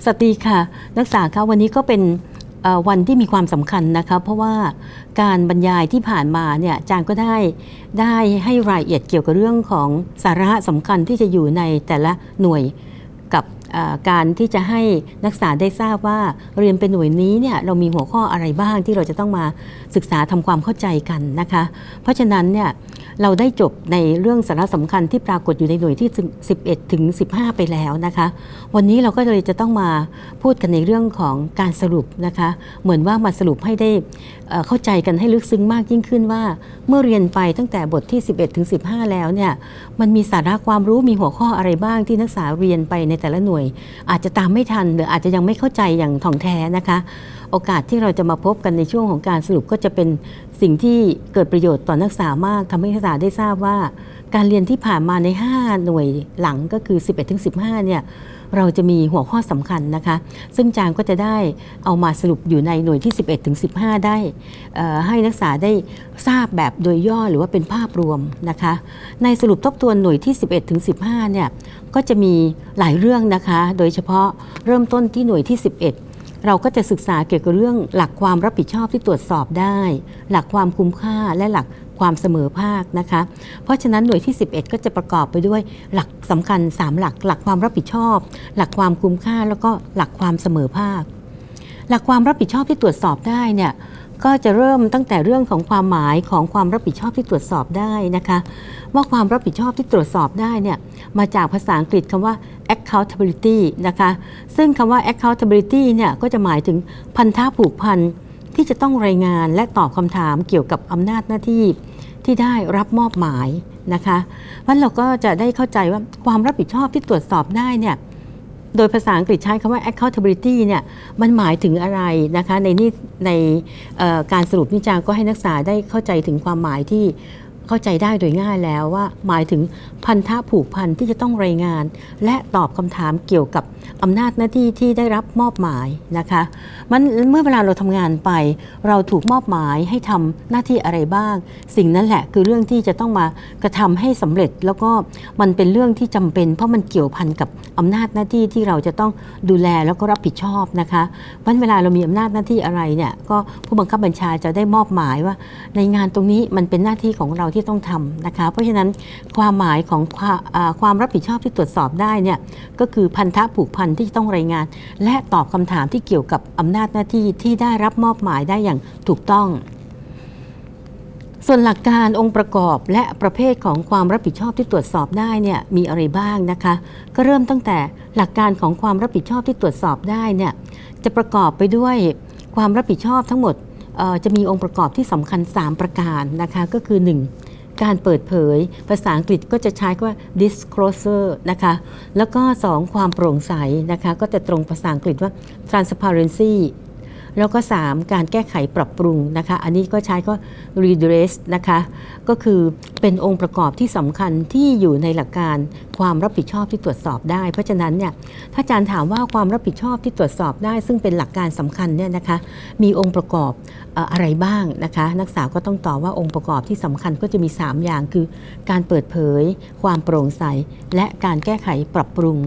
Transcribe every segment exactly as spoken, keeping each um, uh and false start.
สวัสดีค่ะนักศึกษาคะวันนี้ก็เป็นวันที่มีความสำคัญนะคะเพราะว่าการบรรยายที่ผ่านมาเนี่ยอาจารย์ก็ได้ได้ให้รายละเอียดเกี่ยวกับเรื่องของสาระสำคัญที่จะอยู่ในแต่ละหน่วยกับการที่จะให้นักศึกษาได้ทราบว่าเรียนเป็นหน่วยนี้เนี่ยเรามีหัวข้ออะไรบ้างที่เราจะต้องมาศึกษาทำความเข้าใจกันนะคะเพราะฉะนั้นเนี่ยเราได้จบในเรื่องสาระสำคัญที่ปรากฏอยู่ในหน่วยที่สิบเอ็ดถึงสิบห้าไปแล้วนะคะวันนี้เราก็เลยจะต้องมาพูดกันในเรื่องของการสรุปนะคะเหมือนว่ามาสรุปให้ได้เข้าใจกันให้ลึกซึ้งมากยิ่งขึ้นว่าเมื่อเรียนไปตั้งแต่บทที่สิบเอ็ดถึงสิบห้าแล้วเนี่ยมันมีสาระความรู้มีหัวข้ออะไรบ้างที่นักศึกษาเรียนไปในแต่ละหน่วยอาจจะตามไม่ทันหรืออาจจะยังไม่เข้าใจอย่างถ่องแท้นะคะโอกาสที่เราจะมาพบกันในช่วงของการสรุปก็จะเป็นสิ่งที่เกิดประโยชน์ต่อนักศึกษามากทำให้นักศึกษาได้ทราบว่าการเรียนที่ผ่านมาในห้าหน่วยหลังก็คือสิบเอ็ดถึงสิบห้าเนี่ยเราจะมีหัวข้อสำคัญนะคะซึ่งอาจารย์ก็จะได้เอามาสรุปอยู่ในหน่วยที่สิบเอ็ดถึงสิบห้าได้ให้นักศึกษาได้ทราบแบบโดยย่อหรือว่าเป็นภาพรวมนะคะในสรุปทบทวนหน่วยที่สิบเอ็ดถึงสิบห้าเนี่ยก็จะมีหลายเรื่องนะคะโดยเฉพาะเริ่มต้นที่หน่วยที่สิบเอ็ดเราก็จะศึกษาเกี่ยวกับเรื่องหลักความรับผิดชอบที่ตรวจสอบได้หลักความคุ้มค่าและหลักความเสมอภาคนะคะเพราะฉะนั้นหน่วยที่สิบเอ็ดก็จะประกอบไปด้วยหลักสำคัญสามหลักหลักความรับผิดชอบหลักความคุ้มค่าแล้วก็หลักความเสมอภาคหลักความรับผิดชอบที่ตรวจสอบได้เนี่ยก็จะเริ่มตั้งแต่เรื่องของความหมายของความรับผิดชอบที่ตรวจสอบได้นะคะว่าความรับผิดชอบที่ตรวจสอบได้เนี่ยมาจากภาษาอังกฤษคำว่า accountability นะคะซึ่งคำว่า accountability เนี่ยก็จะหมายถึงพันธะผูกพันที่จะต้องรายงานและตอบคำถามเกี่ยวกับอำนาจหน้าที่ที่ได้รับมอบหมายนะคะวันเราก็จะได้เข้าใจว่าความรับผิดชอบที่ตรวจสอบได้เนี่ยโดยภาษาอังกฤษใช้คำว่า accountability เนี่ยมันหมายถึงอะไรนะคะในนี้ในการสรุปนิจารก็ให้นักศึกษาได้เข้าใจถึงความหมายที่เข้าใจได้โดยง่ายแล้วว่าหมายถึงพันธะผูกพันที่จะต้องรายงานและตอบคำถามเกี่ยวกับอำนาจหน้าที่ที่ได้รับมอบหมายนะคะมันเมื่อเวลาเราทำงานไปเราถูกมอบหมายให้ทำหน้าที่อะไรบ้างสิ่งนั้นแหละคือเรื่องที่จะต้องมากระทำให้สำเร็จแล้วก็มันเป็นเรื่องที่จำเป็นเพราะมันเกี่ยวพันกับอำนาจหน้าที่ที่เราจะต้องดูแลแล้วก็รับผิดชอบนะคะวันเวลาเรามีอำนาจหน้าที่อะไรเนี่ยก็ผู้บังคับบัญชาจะได้มอบหมายว่าในงานตรงนี้มันเป็นหน้าที่ของเราที่ต้องทำนะคะเพราะฉะนั้นความหมายของความรับผิดชอบที่ตรวจสอบได้เนี่ยก็คือพันธะผูกพันที่ต้องรายงานและตอบคำถามที่เกี่ยวกับอำนาจหน้าที่ที่ได้รับมอบหมายได้อย่างถูกต้องส่วนหลักการองค์ประกอบและประเภทของความรับผิดชอบที่ตรวจสอบได้เนี่ยมีอะไรบ้างนะคะก็เริ่มตั้งแต่หลักการของความรับผิดชอบที่ตรวจสอบได้เนี่ยจะประกอบไปด้วยความรับผิดชอบทั้งหมดจะมีองค์ประกอบที่สำคัญสามประการนะคะก็คือหนึ่งการเปิดเผยภาษาอังกฤษก็จะใช้ว่า disclosure นะคะแล้วก็สองความโปร่งใสนะคะก็จะตรงภาษาอังกฤษว่า transparency แล้วก็สามการแก้ไขปรับปรุงนะคะอันนี้ก็ใช้ก็ redress นะคะก็คือเป็นองค์ประกอบที่สำคัญที่อยู่ในหลักการความรับผิดชอบที่ตรวจสอบได้เพราะฉะนั้นเนี่ยถ้าอาจารย์ถามว่าความรับผิดชอบที่ตรวจสอบได้ซึ่งเป็นหลักการสำคัญเนี่ยนะคะมีองค์ประกอบอะไรบ้างนะคะนักศึกษาก็ต้องตอบว่าองค์ประกอบที่สำคัญก็จะมีสามอย่างคือการเปิดเผยความโปร่งใสและการแก้ไขปรับปรุง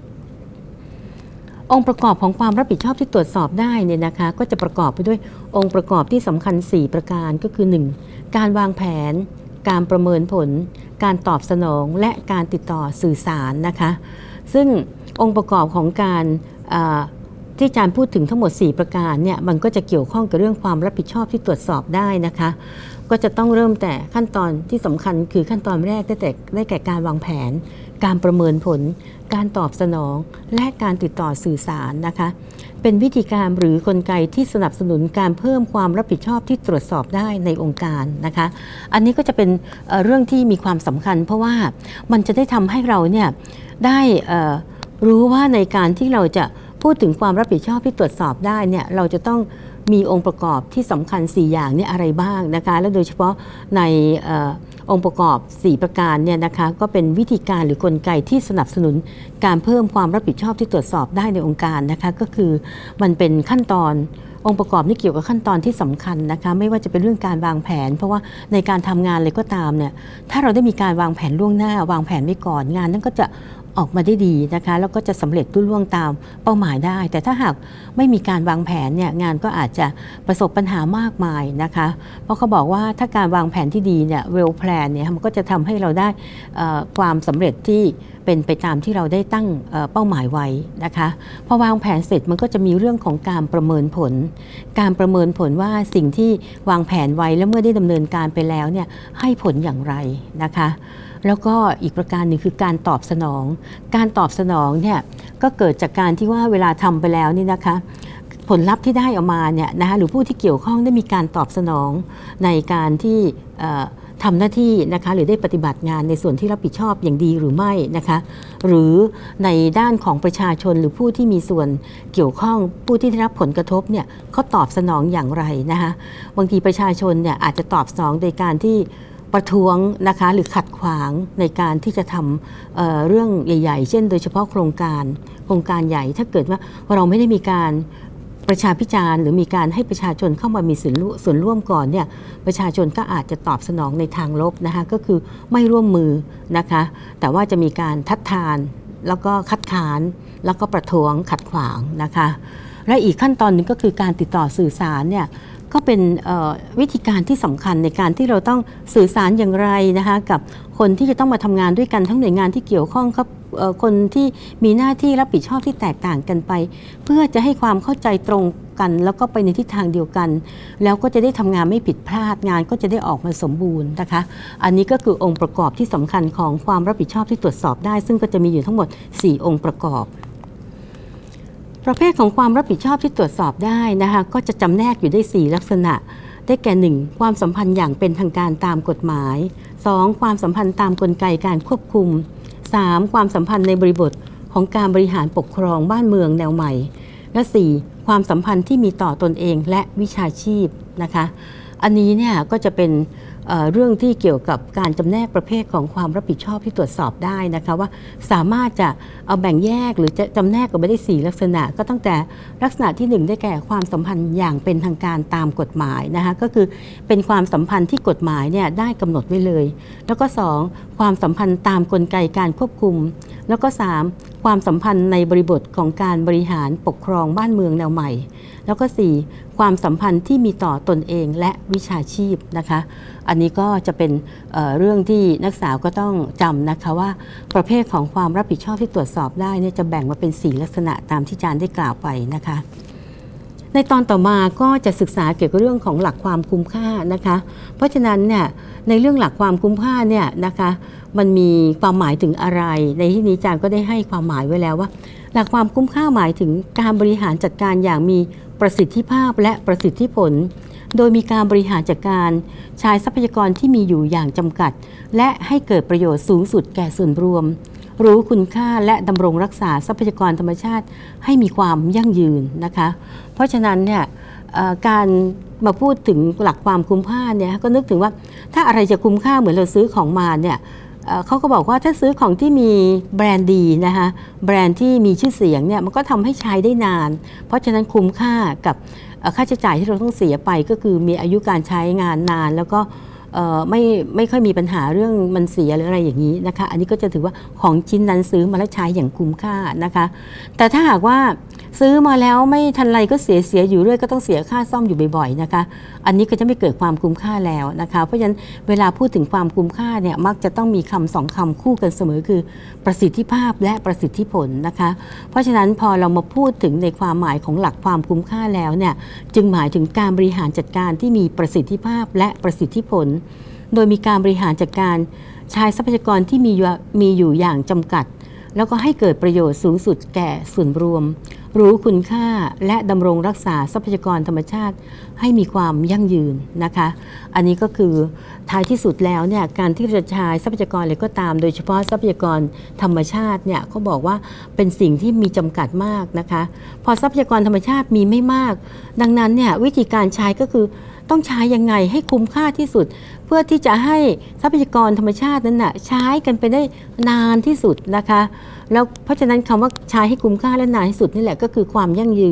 องค์ประกอบของความรับผิดชอบที่ตรวจสอบได้เนี่ยนะคะก็จะประกอบไปด้วยองค์ประกอบที่สำคัญสี่ประการก็คือหนึ่งการวางแผนการประเมินผลการตอบสนองและการติดต่อสื่อสารนะคะซึ่งองค์ประกอบของการที่อาจารย์พูดถึงทั้งหมดสี่ประการเนี่ยมันก็จะเกี่ยวข้องกับเรื่องความรับผิดชอบที่ตรวจสอบได้นะคะก็จะต้องเริ่มแต่ขั้นตอนที่สำคัญคือขั้นตอนแรกได้แต่ได้แก่การวางแผนการประเมินผลการตอบสนองและการติดต่อสื่อสารนะคะเป็นวิธีการหรือกลไกที่สนับสนุนการเพิ่มความรับผิดชอบที่ตรวจสอบได้ในองค์การนะคะอันนี้ก็จะเป็นเรื่องที่มีความสำคัญเพราะว่ามันจะได้ทำให้เราเนี่ยได้รู้ว่าในการที่เราจะพูดถึงความรับผิดชอบที่ตรวจสอบได้เนี่ยเราจะต้องมีองค์ประกอบที่สำคัญสี่อย่างนี้อะไรบ้างนะคะและโดยเฉพาะในองค์ประกอบสี่ประการเนี่ยนะคะก็เป็นวิธีการหรือกลไกที่สนับสนุนการเพิ่มความรับผิดชอบที่ตรวจสอบได้ในองค์การนะคะก็คือมันเป็นขั้นตอนองค์ประกอบนี้เกี่ยวกับขั้นตอนที่สำคัญนะคะไม่ว่าจะเป็นเรื่องการวางแผนเพราะว่าในการทำงานเลยก็ตามเนี่ยถ้าเราได้มีการวางแผนล่วงหน้าวางแผนไว้ก่อนงานนั้นก็จะออกมาได้ดีนะคะแล้วก็จะสำเร็จรุ่ล่วงตามเป้าหมายได้แต่ถ้าหากไม่มีการวางแผนเนี่ยงานก็อาจจะประสบปัญหามากมายนะคะเพราะเขาบอกว่าถ้าการวางแผนที่ดีเนี่ย well plan เนี่ยมันก็จะทำให้เราได้ความสำเร็จที่เป็นไปตามที่เราได้ตั้งเป้าหมายไว้นะคะพอวางแผนเสร็จมันก็จะมีเรื่องของการประเมินผลการประเมินผลว่าสิ่งที่วางแผนไว้แล้วเมื่อได้ดำเนินการไปแล้วเนี่ยให้ผลอย่างไรนะคะแล้วก็อีกประการหนึ่งคือการตอบสนองการตอบสนองเนี่ยก็เกิดจากการที่ว่าเวลาทำไปแล้วนี่นะคะผลลัพธ์ที่ได้ออกมาเนี่ยนะคะหรือผู้ที่เกี่ยวข้องได้มีการตอบสนองในการที่ทำหน้าที่นะคะหรือได้ปฏิบัติงานในส่วนที่รับผิดชอบอย่างดีหรือไม่นะคะหรือในด้านของประชาชนหรือผู้ที่มีส่วนเกี่ยวข้องผู้ที่ได้รับผลกระทบเนี่ยเขาตอบสนองอย่างไรนะคะบางทีประชาชนเนี่ยอาจจะตอบสนองโดยการที่ประท้วงนะคะหรือขัดขวางในการที่จะทำเอ่อเรื่องใหญ่ๆเช่นโดยเฉพาะโครงการโครงการใหญ่ถ้าเกิดว่าเราไม่ได้มีการประชาพิจารณ์หรือมีการให้ประชาชนเข้ามามีส่วนส่วนร่วมก่อนเนี่ยประชาชนก็อาจจะตอบสนองในทางลบนะคะก็คือไม่ร่วมมือนะคะแต่ว่าจะมีการทัดทานแล้วก็คัดค้านแล้วก็ประท้วงขัดขวางนะคะและอีกขั้นตอนหนึ่งก็คือการติดต่อสื่อสารเนี่ยก็เป็นวิธีการที่สำคัญในการที่เราต้องสื่อสารอย่างไรนะคะกับคนที่จะต้องมาทำงานด้วยกันทั้งหน่วยงานที่เกี่ยวข้องครับคนที่มีหน้าที่รับผิดชอบที่แตกต่างกันไปเพื่อจะให้ความเข้าใจตรงกันแล้วก็ไปในทิศทางเดียวกันแล้วก็จะได้ทำงานไม่ผิดพลาดงานก็จะได้ออกมาสมบูรณ์นะคะอันนี้ก็คือองค์ประกอบที่สำคัญของความรับผิดชอบที่ตรวจสอบได้ซึ่งก็จะมีอยู่ทั้งหมดสี่องค์ประกอบประเภทของความรับผิดชอบที่ตรวจสอบได้นะคะก็จะจำแนกอยู่ได้สี่ลักษณะได้แก่หนึ่งความสัมพันธ์อย่างเป็นทางการตามกฎหมายสองความสัมพันธ์ตามกลไกการควบคุมสามความสัมพันธ์ในบริบทของการบริหารปกครองบ้านเมืองแนวใหม่และสี่ความสัมพันธ์ที่มีต่อตนเองและวิชาชีพนะคะอันนี้เนี่ยก็จะเป็นเอ่อเรื่องที่เกี่ยวกับการจำแนกประเภทของความรับผิดชอบที่ตรวจสอบได้นะคะว่าสามารถจะเอาแบ่งแยกหรือจะจำแนกออกไปได้สี่ลักษณะก็ตั้งแต่ลักษณะที่หนึ่งได้แก่ความสัมพันธ์อย่างเป็นทางการตามกฎหมายนะคะก็คือเป็นความสัมพันธ์ที่กฎหมายเนี่ยได้กำหนดไว้เลยแล้วก็สองความสัมพันธ์ตามกลไกการควบคุมแล้วก็สามความสัมพันธ์ในบริบทของการบริหารปกครองบ้านเมืองแนวใหม่แล้วก็สี่ความสัมพันธ์ที่มีต่อตนเองและวิชาชีพนะคะอันนี้ก็จะเป็น เอ่อ เรื่องที่นักศึกษาก็ต้องจำนะคะว่าประเภทของความรับผิดชอบที่ตรวจสอบได้เนี่ยจะแบ่งมาเป็นสี่ลักษณะตามที่อาจารย์ได้กล่าวไปนะคะในตอนต่อมาก็จะศึกษาเกี่ยวกับเรื่องของหลักความคุ้มค่านะคะเพราะฉะนั้นเนี่ยในเรื่องหลักความคุ้มค่าเนี่ยนะคะมันมีความหมายถึงอะไรในที่นี้อาจารย์ก็ได้ให้ความหมายไว้แล้วว่าหลักความคุ้มค่าหมายถึงการบริหารจัดการอย่างมีประสิทธิภาพและประสิทธิผลโดยมีการบริหารจัดการใช้ทรัพยากรที่มีอยู่อย่างจำกัดและให้เกิดประโยชน์สูงสุดแก่ส่วนรวมรู้คุณค่าและดำรงรักษาทรัพยากรธรรมชาติให้มีความยั่งยืนนะคะเพราะฉะนั้นเนี่ยการมาพูดถึงหลักความคุ้มค่าเนี่ยก็นึกถึงว่าถ้าอะไรจะคุ้มค่าเหมือนเราซื้อของมาเนี่ยเขาก็บอกว่าถ้าซื้อของที่มีแบรนด์ดีนะคะแบรนด์ที่มีชื่อเสียงเนี่ยมันก็ทำให้ใช้ได้นานเพราะฉะนั้นคุ้มค่ากับค่าใช้จ่ายที่เราต้องเสียไปก็คือมีอายุการใช้งานนานแล้วก็ไม่ไม่ค่อยมีปัญหาเรื่องมันเสียหรืออะไรอย่างนี้นะคะอันนี้ก็จะถือว่าของชิ้นนั้นซื้อมาแล้วใช้อย่างคุ้มค่านะคะแต่ถ้าหากว่าซื้อมาแล้วไม่ทันไรก็เสียเสียอยู่เรื่อยก็ต้องเสียค่าซ่อมอยู่บ่อยๆนะคะอันนี้ก็จะไม่เกิดความคุ้มค่าแล้วนะคะเพราะฉะนั้นเวลาพูดถึงความคุ้มค่าเนี่ยมักจะต้องมีคำสองคำคู่กันเสมอคือประสิทธิภาพและประสิทธิผลนะคะเพราะฉะนั้นพอเรามาพูดถึงในความหมายของหลักความคุ้มค่าแล้วเนี่ยจึงหมายถึงการบริหารจัดการที่มีประสิทธิภาพและประสิทธิผลโดยมีการบริหารจัดการใช้ทรัพยากรที่มีมีอยู่อย่างจำกัดแล้วก็ให้เกิดประโยชน์สูงสุดแก่ส่วนรวมรู้คุณค่าและดำรงรักษาทรัพยากรธรรมชาติให้มีความยั่งยืนนะคะอันนี้ก็คือท้ายที่สุดแล้วเนี่ยการที่จะใช้ทรัพยากรอะไรก็ตามโดยเฉพาะทรัพยากรธรรมชาติเนี่ยเขาบอกว่าเป็นสิ่งที่มีจำกัดมากนะคะพอทรัพยากรธรรมชาติมีไม่มากดังนั้นเนี่ยวิธีการใช้ก็คือต้องใช้ยังไงให้คุ้มค่าที่สุดเพื่อที่จะให้ทรัพยากรธรรมชาตินั้นน่ะใช้กันไปได้นานที่สุดนะคะแล้วเพราะฉะนั้นคำว่าใช้ให้คุ้มค่าและนานที่สุดนี่แหละก็คือความยั่งยืน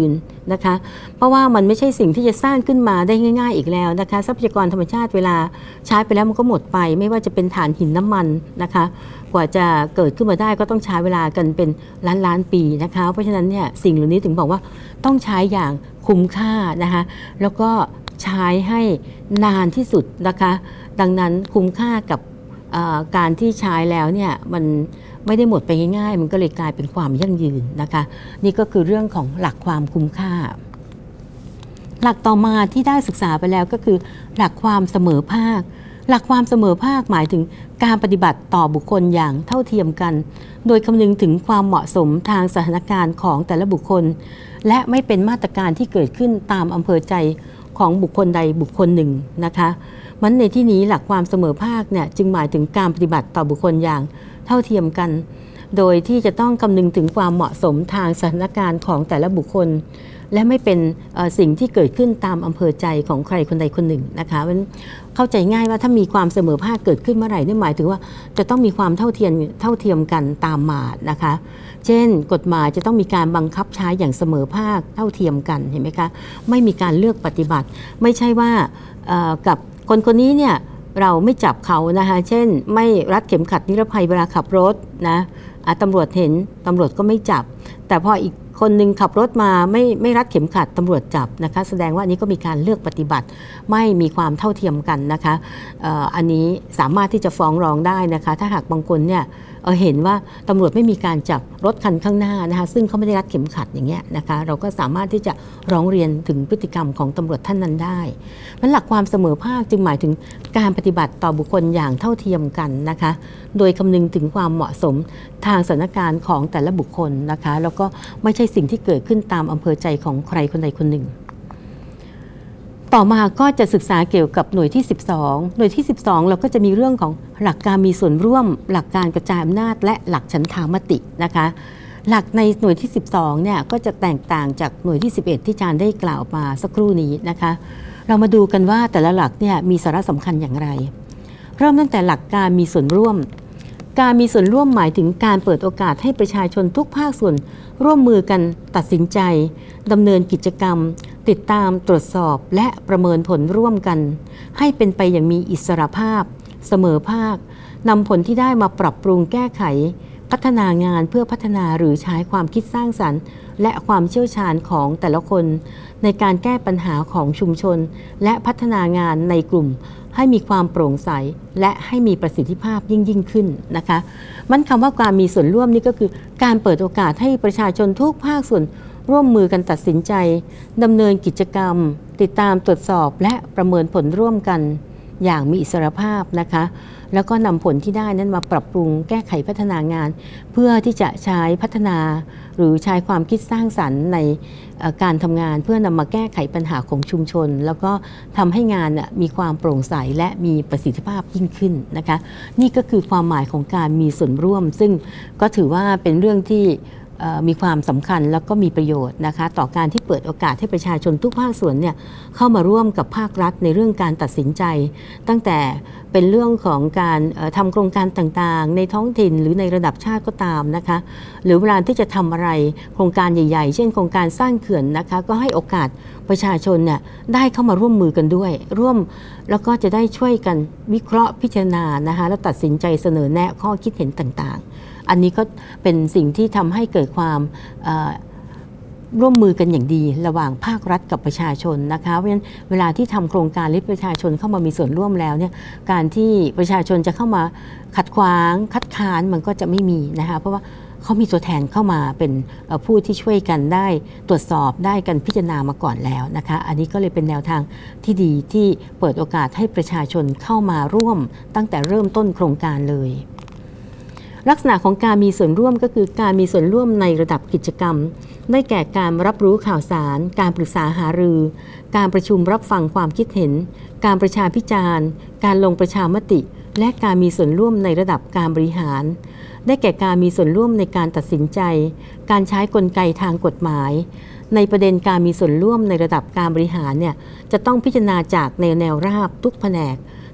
นะคะเพราะว่ามันไม่ใช่สิ่งที่จะสร้างขึ้นมาได้ง่ายๆอีกแล้วนะคะทรัพยากรธรรมชาติเวลาใช้ไปแล้วมันก็หมดไปไม่ว่าจะเป็นถ่านหินน้ำมันนะคะกว่าจะเกิดขึ้นมาได้ก็ต้องใช้เวลากันเป็นล้านล้านปีนะคะเพราะฉะนั้นเนี่ยสิ่งเหล่านี้ถึงบอกว่าต้องใช้อย่างคุ้มค่านะคะแล้วก็ใช้ให้นานที่สุดนะคะดังนั้นคุ้มค่ากับการที่ใช้แล้วเนี่ยมันไม่ได้หมดไปง่ายๆมันก็เลยกลายเป็นความยั่งยืนนะคะนี่ก็คือเรื่องของหลักความคุ้มค่าหลักต่อมาที่ได้ศึกษาไปแล้วก็คือหลักความเสมอภาคหลักความเสมอภาคหมายถึงการปฏิบัติต่อบุคคลอย่างเท่าเทียมกันโดยคำนึงถึงความเหมาะสมทางสถานการณ์ของแต่ละบุคคลและไม่เป็นมาตรการที่เกิดขึ้นตามอำเภอใจของบุคคลใดบุคคลหนึ่งนะคะมันในที่นี้หลักความเสมอภาคเนี่ยจึงหมายถึงการปฏิบัติต่อบุคคลอย่างเท่าเทียมกันโดยที่จะต้องคำนึงถึงความเหมาะสมทางสถานการณ์ของแต่ละบุคคลและไม่เป็นสิ่งที่เกิดขึ้นตามอำเภอใจของใครคนใดคนหนึ่งนะคะมันเข้าใจง่ายว่าถ้ามีความเสมอภาคเกิดขึ้นเมื่อไหร่นี่หมายถึงว่าจะต้องมีความเท่าเทียมเท่าเทียมกันตามมานะคะเช่นกฎหมายจะต้องมีการบังคับใช้อย่างเสมอภาคเท่าเทียมกันเห็นไหมคะไม่มีการเลือกปฏิบัติไม่ใช่ว่ากับคนคนนี้เนี่ยเราไม่จับเขานะคะเช่นไม่รัดเข็มขัดนิรภัยเวลาขับรถนะตำรวจเห็นตำรวจก็ไม่จับแต่พออีกคนหนึ่งขับรถมาไม่ไม่รัดเข็มขัดตำรวจจับนะคะแสดงว่าอันนี้ก็มีการเลือกปฏิบัติไม่มีความเท่าเทียมกันนะคะ อ, อันนี้สามารถที่จะฟ้องร้องได้นะคะถ้าหากบางคนเนี่ย เ, เห็นว่าตำรวจไม่มีการจับรถคันข้างหน้านะคะซึ่งเขาไม่ได้รัดเข็มขัดอย่างเงี้ยนะคะเราก็สามารถที่จะร้องเรียนถึงพฤติกรรมของตำรวจท่านนั้นได้เพราะหลักความเสมอภาคจึงหมายถึงการปฏิบัติต่อบุคคลอย่างเท่าเทียมกันนะคะโดยคำนึงถึงความเหมาะสมทางสถานการณ์ของแต่ละบุคคลนะคะแล้วก็ไม่ใช่สิ่งที่เกิดขึ้นตามอำเภอใจของใครคนใดคนหนึ่งต่อมาก็จะศึกษาเกี่ยวกับหน่วยที่สิบสองหน่วยที่สิบสองเราก็จะมีเรื่องของหลักการมีส่วนร่วมหลักการกระจายอำนาจและหลักฉันทามตินะคะหลักในหน่วยที่สิบสองเนี่ยก็จะแตกต่างจากหน่วยที่สิบเอ็ดที่อาจารย์ได้กล่าวมาสักครู่นี้นะคะเรามาดูกันว่าแต่ละหลักเนี่ยมีสาระสำคัญอย่างไรเริ่มตั้งแต่หลักการมีส่วนร่วมการมีส่วนร่วมหมายถึงการเปิดโอกาสให้ประชาชนทุกภาคส่วนร่วมมือกันตัดสินใจดำเนินกิจกรรมติดตามตรวจสอบและประเมินผลร่วมกันให้เป็นไปอย่างมีอิสรภาพเสมอภาคนำผลที่ได้มาปรับปรุงแก้ไขพัฒนางานเพื่อพัฒนาหรือใช้ความคิดสร้างสรรค์และความเชี่ยวชาญของแต่ละคนในการแก้ปัญหาของชุมชนและพัฒนางานในกลุ่มให้มีความโปร่งใสและให้มีประสิทธิภาพยิ่งยิ่งขึ้นนะคะมันคำว่าการมีส่วนร่วมนี่ก็คือการเปิดโอกาสให้ประชาชนทุกภาคส่วนร่วมมือกันตัดสินใจดำเนินกิจกรรมติดตามตรวจสอบและประเมินผลร่วมกันอย่างมีอิสรภาพนะคะแล้วก็นำผลที่ได้นั้นมาปรับปรุงแก้ไขพัฒนางานเพื่อที่จะใช้พัฒนาหรือใช้ความคิดสร้างสรรค์ในการทำงานเพื่อนำมาแก้ไขปัญหาของชุมชนแล้วก็ทำให้งานมีความโปร่งใสและมีประสิทธิภาพยิ่งขึ้นนะคะนี่ก็คือความหมายของการมีส่วนร่วมซึ่งก็ถือว่าเป็นเรื่องที่มีความสำคัญแล้วก็มีประโยชน์นะคะต่อการที่เปิดโอกาสให้ประชาชนทุกภาคส่วนเนี่ยเข้ามาร่วมกับภาครัฐในเรื่องการตัดสินใจตั้งแต่เป็นเรื่องของการทำโครงการต่างๆในท้องถิ่นหรือในระดับชาติก็ตามนะคะหรือเวลาที่จะทำอะไรโครงการใหญ่ๆเช่นโครงการสร้างเขื่อนนะคะก็ให้โอกาสประชาชนเนี่ยได้เข้ามาร่วมมือกันด้วยร่วมแล้วก็จะได้ช่วยกันวิเคราะห์พิจารณานะคะแล้วตัดสินใจเสนอแนะข้อคิดเห็นต่างๆอันนี้ก็เป็นสิ่งที่ทำให้เกิดความร่วมมือกันอย่างดีระหว่างภาครัฐกับประชาชนนะคะเพราะฉะนั้นเวลาที่ทำโครงการหรือประชาชนเข้ามามีส่วนร่วมแล้วเนี่ยการที่ประชาชนจะเข้ามาขัดขวางคัดค้านมันก็จะไม่มีนะคะเพราะว่าเขามีตัวแทนเข้ามาเป็นผู้ที่ช่วยกันได้ตรวจสอบได้กันพิจารณามาก่อนแล้วนะคะอันนี้ก็เลยเป็นแนวทางที่ดีที่เปิดโอกาสให้ประชาชนเข้ามาร่วมตั้งแต่เริ่มต้นโครงการเลยลักษณะของการมีส่วนร่วมก็คือการมีส่วนร่วมในระดับกิจกรรมได้แก่การรับรู้ข่าวสารการปรึกษาหารือการประชุมรับฟังความคิดเห็นการประชาพิจารณ์การลงประชามติและการมีส่วนร่วมในระดับการบริหารได้แก่การมีส่วนร่วมในการตัดสินใจการใช้กลไกทางกฎหมายในประเด็นการมีส่วนร่วมในระดับการบริหารเนี่ยจะต้องพิจารณาจากแนวแนวราบทุกแผนก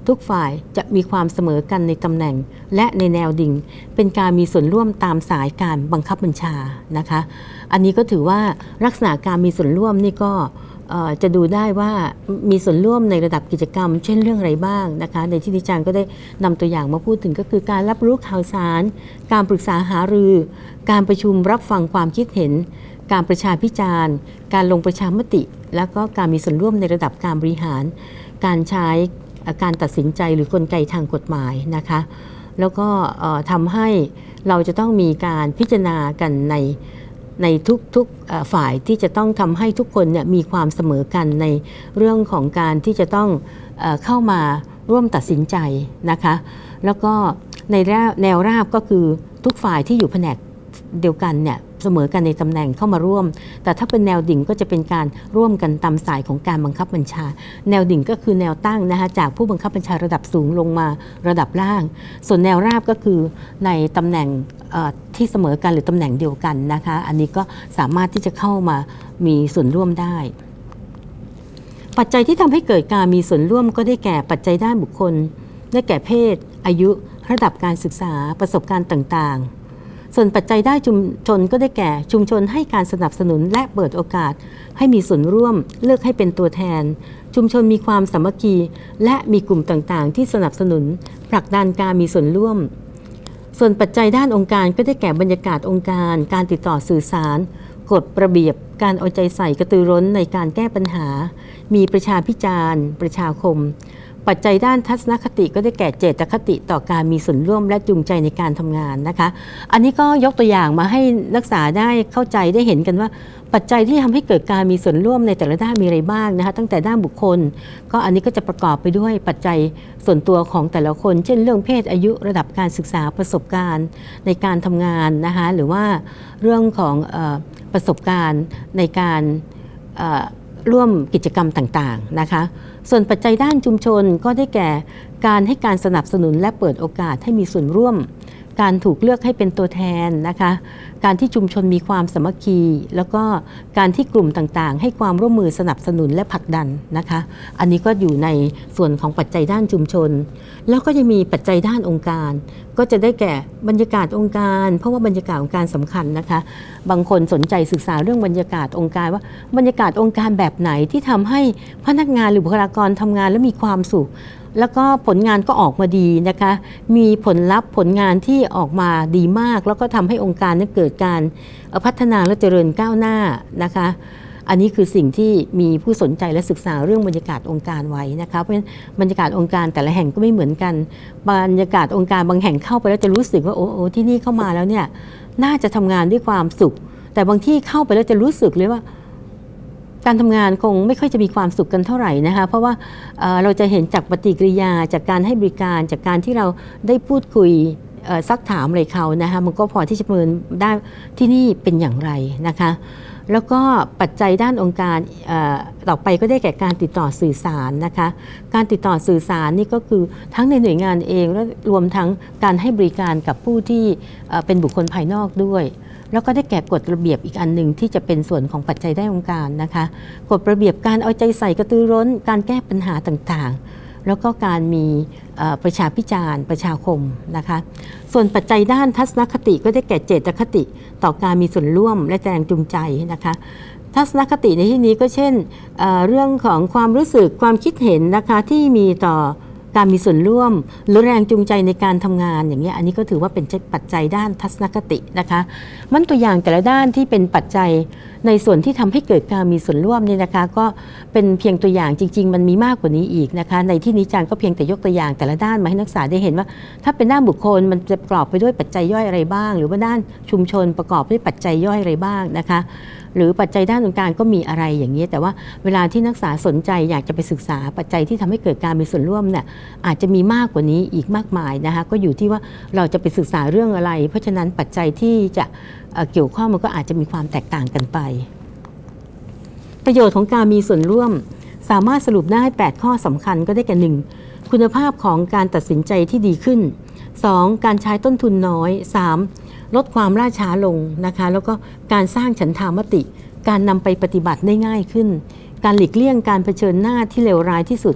ทุกฝ่ายจะมีความเสมอกันในตำแหน่งและในแนวดิ่งเป็นการมีส่วนร่วมตามสายการบังคับบัญชานะคะอันนี้ก็ถือว่าลักษณะการมีส่วนร่วมนี่ก็จะดูได้ว่ามีส่วนร่วมในระดับกิจกรรมเช่นเรื่องอะไรบ้างนะคะในที่ดิฉันก็ได้นำตัวอย่างมาพูดถึงก็คือการรับรู้ข่าวสารการปรึกษาหารือการประชุมรับฟังความคิดเห็นการประชาพิจารณ์การลงประชามติแล้วก็การมีส่วนร่วมในระดับการบริหารการใช้การตัดสินใจหรือกลไกทางกฎหมายนะคะแล้วก็ทำให้เราจะต้องมีการพิจารณากันในในทุกๆฝ่ายที่จะต้องทำให้ทุกคนเนี่ยมีความเสมอกันในเรื่องของการที่จะต้องเข้ามาร่วมตัดสินใจนะคะแล้วก็ในแนวราบก็คือทุกฝ่ายที่อยู่แผนกเดียวกันเนี่ยเสมอกันในตำแหน่งเข้ามาร่วมแต่ถ้าเป็นแนวดิ่งก็จะเป็นการร่วมกันตามสายของการบังคับบัญชาแนวดิ่งก็คือแนวตั้งนะคะจากผู้บังคับบัญชาระดับสูงลงมาระดับล่างส่วนแนวราบก็คือในตำแหน่งที่เสมอกันหรือตำแหน่งเดียวกันนะคะอันนี้ก็สามารถที่จะเข้ามามีส่วนร่วมได้ปัจจัยที่ทำให้เกิดการมีส่วนร่วมก็ได้แก่ปัจจัยด้านบุคคลได้แก่เพศอายุระดับการศึกษาประสบการณ์ต่างๆส่วนปัจจัยด้านชุมชนก็ได้แก่ชุมชนให้การสนับสนุนและเปิดโอกาสให้มีส่วนร่วมเลือกให้เป็นตัวแทนชุมชนมีความสามัคคีและมีกลุ่มต่างๆที่สนับสนุนผลักดันการมีส่วนร่วมส่วนปัจจัยด้านองค์การก็ได้แก่บรรยากาศองค์การการติดต่อสื่อสารกฎระเบียบการเอาใจใส่กระตือร้นในการแก้ปัญหามีประชาพิจารณ์ประชาคมปัจจัยด้านทัศนคติก็ได้แก่เจตคติต่อการมีส่วนร่วมและจูงใจในการทำงานนะคะอันนี้ก็ยกตัวอย่างมาให้นักศึกษาได้เข้าใจได้เห็นกันว่าปัจจัยที่ทำให้เกิดการมีส่วนร่วมในแต่ละด้านมีอะไรบ้างนะคะตั้งแต่ด้านบุคคลก็อันนี้ก็จะประกอบไปด้วยปัจจัยส่วนตัวของแต่ละคนเช่นเรื่องเพศอายุระดับการศึกษาประสบการณ์ในการทำงานนะคะหรือว่าเรื่องของเอ่อประสบการณ์ในการเอ่อร่วมกิจกรรมต่างๆนะคะส่วนปัจจัยด้านชุมชนก็ได้แก่การให้การสนับสนุนและเปิดโอกาสให้มีส่วนร่วมการถูกเลือกให้เป็นตัวแทนนะคะการที่ชุมชนมีความสามัคคีแล้วก็การที่กลุ่มต่างๆให้ความร่วมมือสนับสนุนและผลักดันนะคะอันนี้ก็อยู่ในส่วนของปัจจัยด้านชุมชนแล้วก็จะมีปัจจัยด้านองค์การก็จะได้แก่บรรยากาศองค์การเพราะว่าบรรยากาศองค์การสำคัญนะคะบางคนสนใจศึกษาเรื่องบรรยากาศองค์การว่าบรรยากาศองค์การแบบไหนที่ทำให้พนักงานหรือบุคลากรทำงานแล้วมีความสุขแล้วก็ผลงานก็ออกมาดีนะคะมีผลลัพธ์ผลงานที่ออกมาดีมากแล้วก็ทำให้องค์การนั้นเกิดการพัฒนาและเจริญก้าวหน้านะคะอันนี้คือสิ่งที่มีผู้สนใจและศึกษาเรื่องบรรยากาศองค์การไว้นะคะเพราะฉะนั้นบรรยากาศองค์การแต่ละแห่งก็ไม่เหมือนกันบรรยากาศองค์การบางแห่งเข้าไปแล้วจะรู้สึกว่าโอ้โอ้ที่นี่เข้ามาแล้วเนี่ยน่าจะทำงานด้วยความสุขแต่บางที่เข้าไปแล้วจะรู้สึกเลยว่าการทำงานคงไม่ค่อยจะมีความสุขกันเท่าไหร่นะคะเพราะว่าเอ่อเราจะเห็นจากปฏิกิริยาจากการให้บริการจากการที่เราได้พูดคุยซักถามอะไรเขานะคะมันก็พอที่จะประเมินได้ที่นี่เป็นอย่างไรนะคะแล้วก็ปัจจัยด้านองค์การต่อไปก็ได้แก่การติดต่อสื่อสารนะคะการติดต่อสื่อสารนี่ก็คือทั้งในหน่วยงานเองและรวมทั้งการให้บริการกับผู้ที่เป็นบุคคลภายนอกด้วยแล้วก็ได้แก่กฎระเบียบอีกอันหนึ่งที่จะเป็นส่วนของปัจจัยด้านองค์การนะคะกฎระเบียบการเอาใจใส่กระตือร้นการแก้ปัญหาต่างๆแล้วก็การมีประชาพิจารณ์ประชาคมนะคะส่วนปัจจัยด้านทัศนคติก็ได้แก่เจตคติต่อการมีส่วนร่วมและแรงจูงใจนะคะทัศนคติในที่นี้ก็เช่น เอ่อ เรื่องของความรู้สึกความคิดเห็นนะคะที่มีต่อการมีส่วนร่วมหรือแรงจูงใจในการทำงานอย่างเงี้ยอันนี้ก็ถือว่าเป็นปัจจัยด้านทัศนคตินะคะมันตัวอย่างแต่ละด้านที่เป็นปัจจัยในส่วนที่ทำให้เกิดการมีส่วนร่วมนี่นะคะก็เป็นเพียงตัวอย่างจริงๆมันมีมากกว่านี้อีกนะคะในที่นี้อาจารย์ก็เพียงแต่ยกตัวอย่างแต่ละด้านมาให้นักศึกษาได้เห็นว่าถ้าเป็นด้านบุคคลมันจะประกอบไปด้วยปัจจัยย่อยอะไรบ้างหรือว่าด้านชุมชนประกอบด้วยปัจจัยย่อยอะไรบ้างนะคะหรือปัจจัยด้านองค์การก็มีอะไรอย่างนี้แต่ว่าเวลาที่นักศึกษาสนใจอยากจะไปศึกษาปัจจัยที่ทำให้เกิดการมีส่วนร่วมเนี่ยอาจจะมีมากกว่านี้อีกมากมายนะคะก็อยู่ที่ว่าเราจะไปศึกษาเรื่องอะไรเพราะฉะนั้นปัจจัยที่จะเกี่ยวข้องมันก็อาจจะมีความแตกต่างกันไปประโยชน์ของการมีส่วนร่วมสามารถสรุปได้แปดข้อสำคัญก็ได้แก่หนึ่งคุณภาพของการตัดสินใจที่ดีขึ้นสองการใช้ต้นทุนน้อยสามลดความล่าช้าลงนะคะแล้วก็การสร้างฉันทามติการนำไปปฏิบัติได้ง่ายขึ้นการหลีกเลี่ยงการเผชิญหน้าที่เลวร้ายที่สุด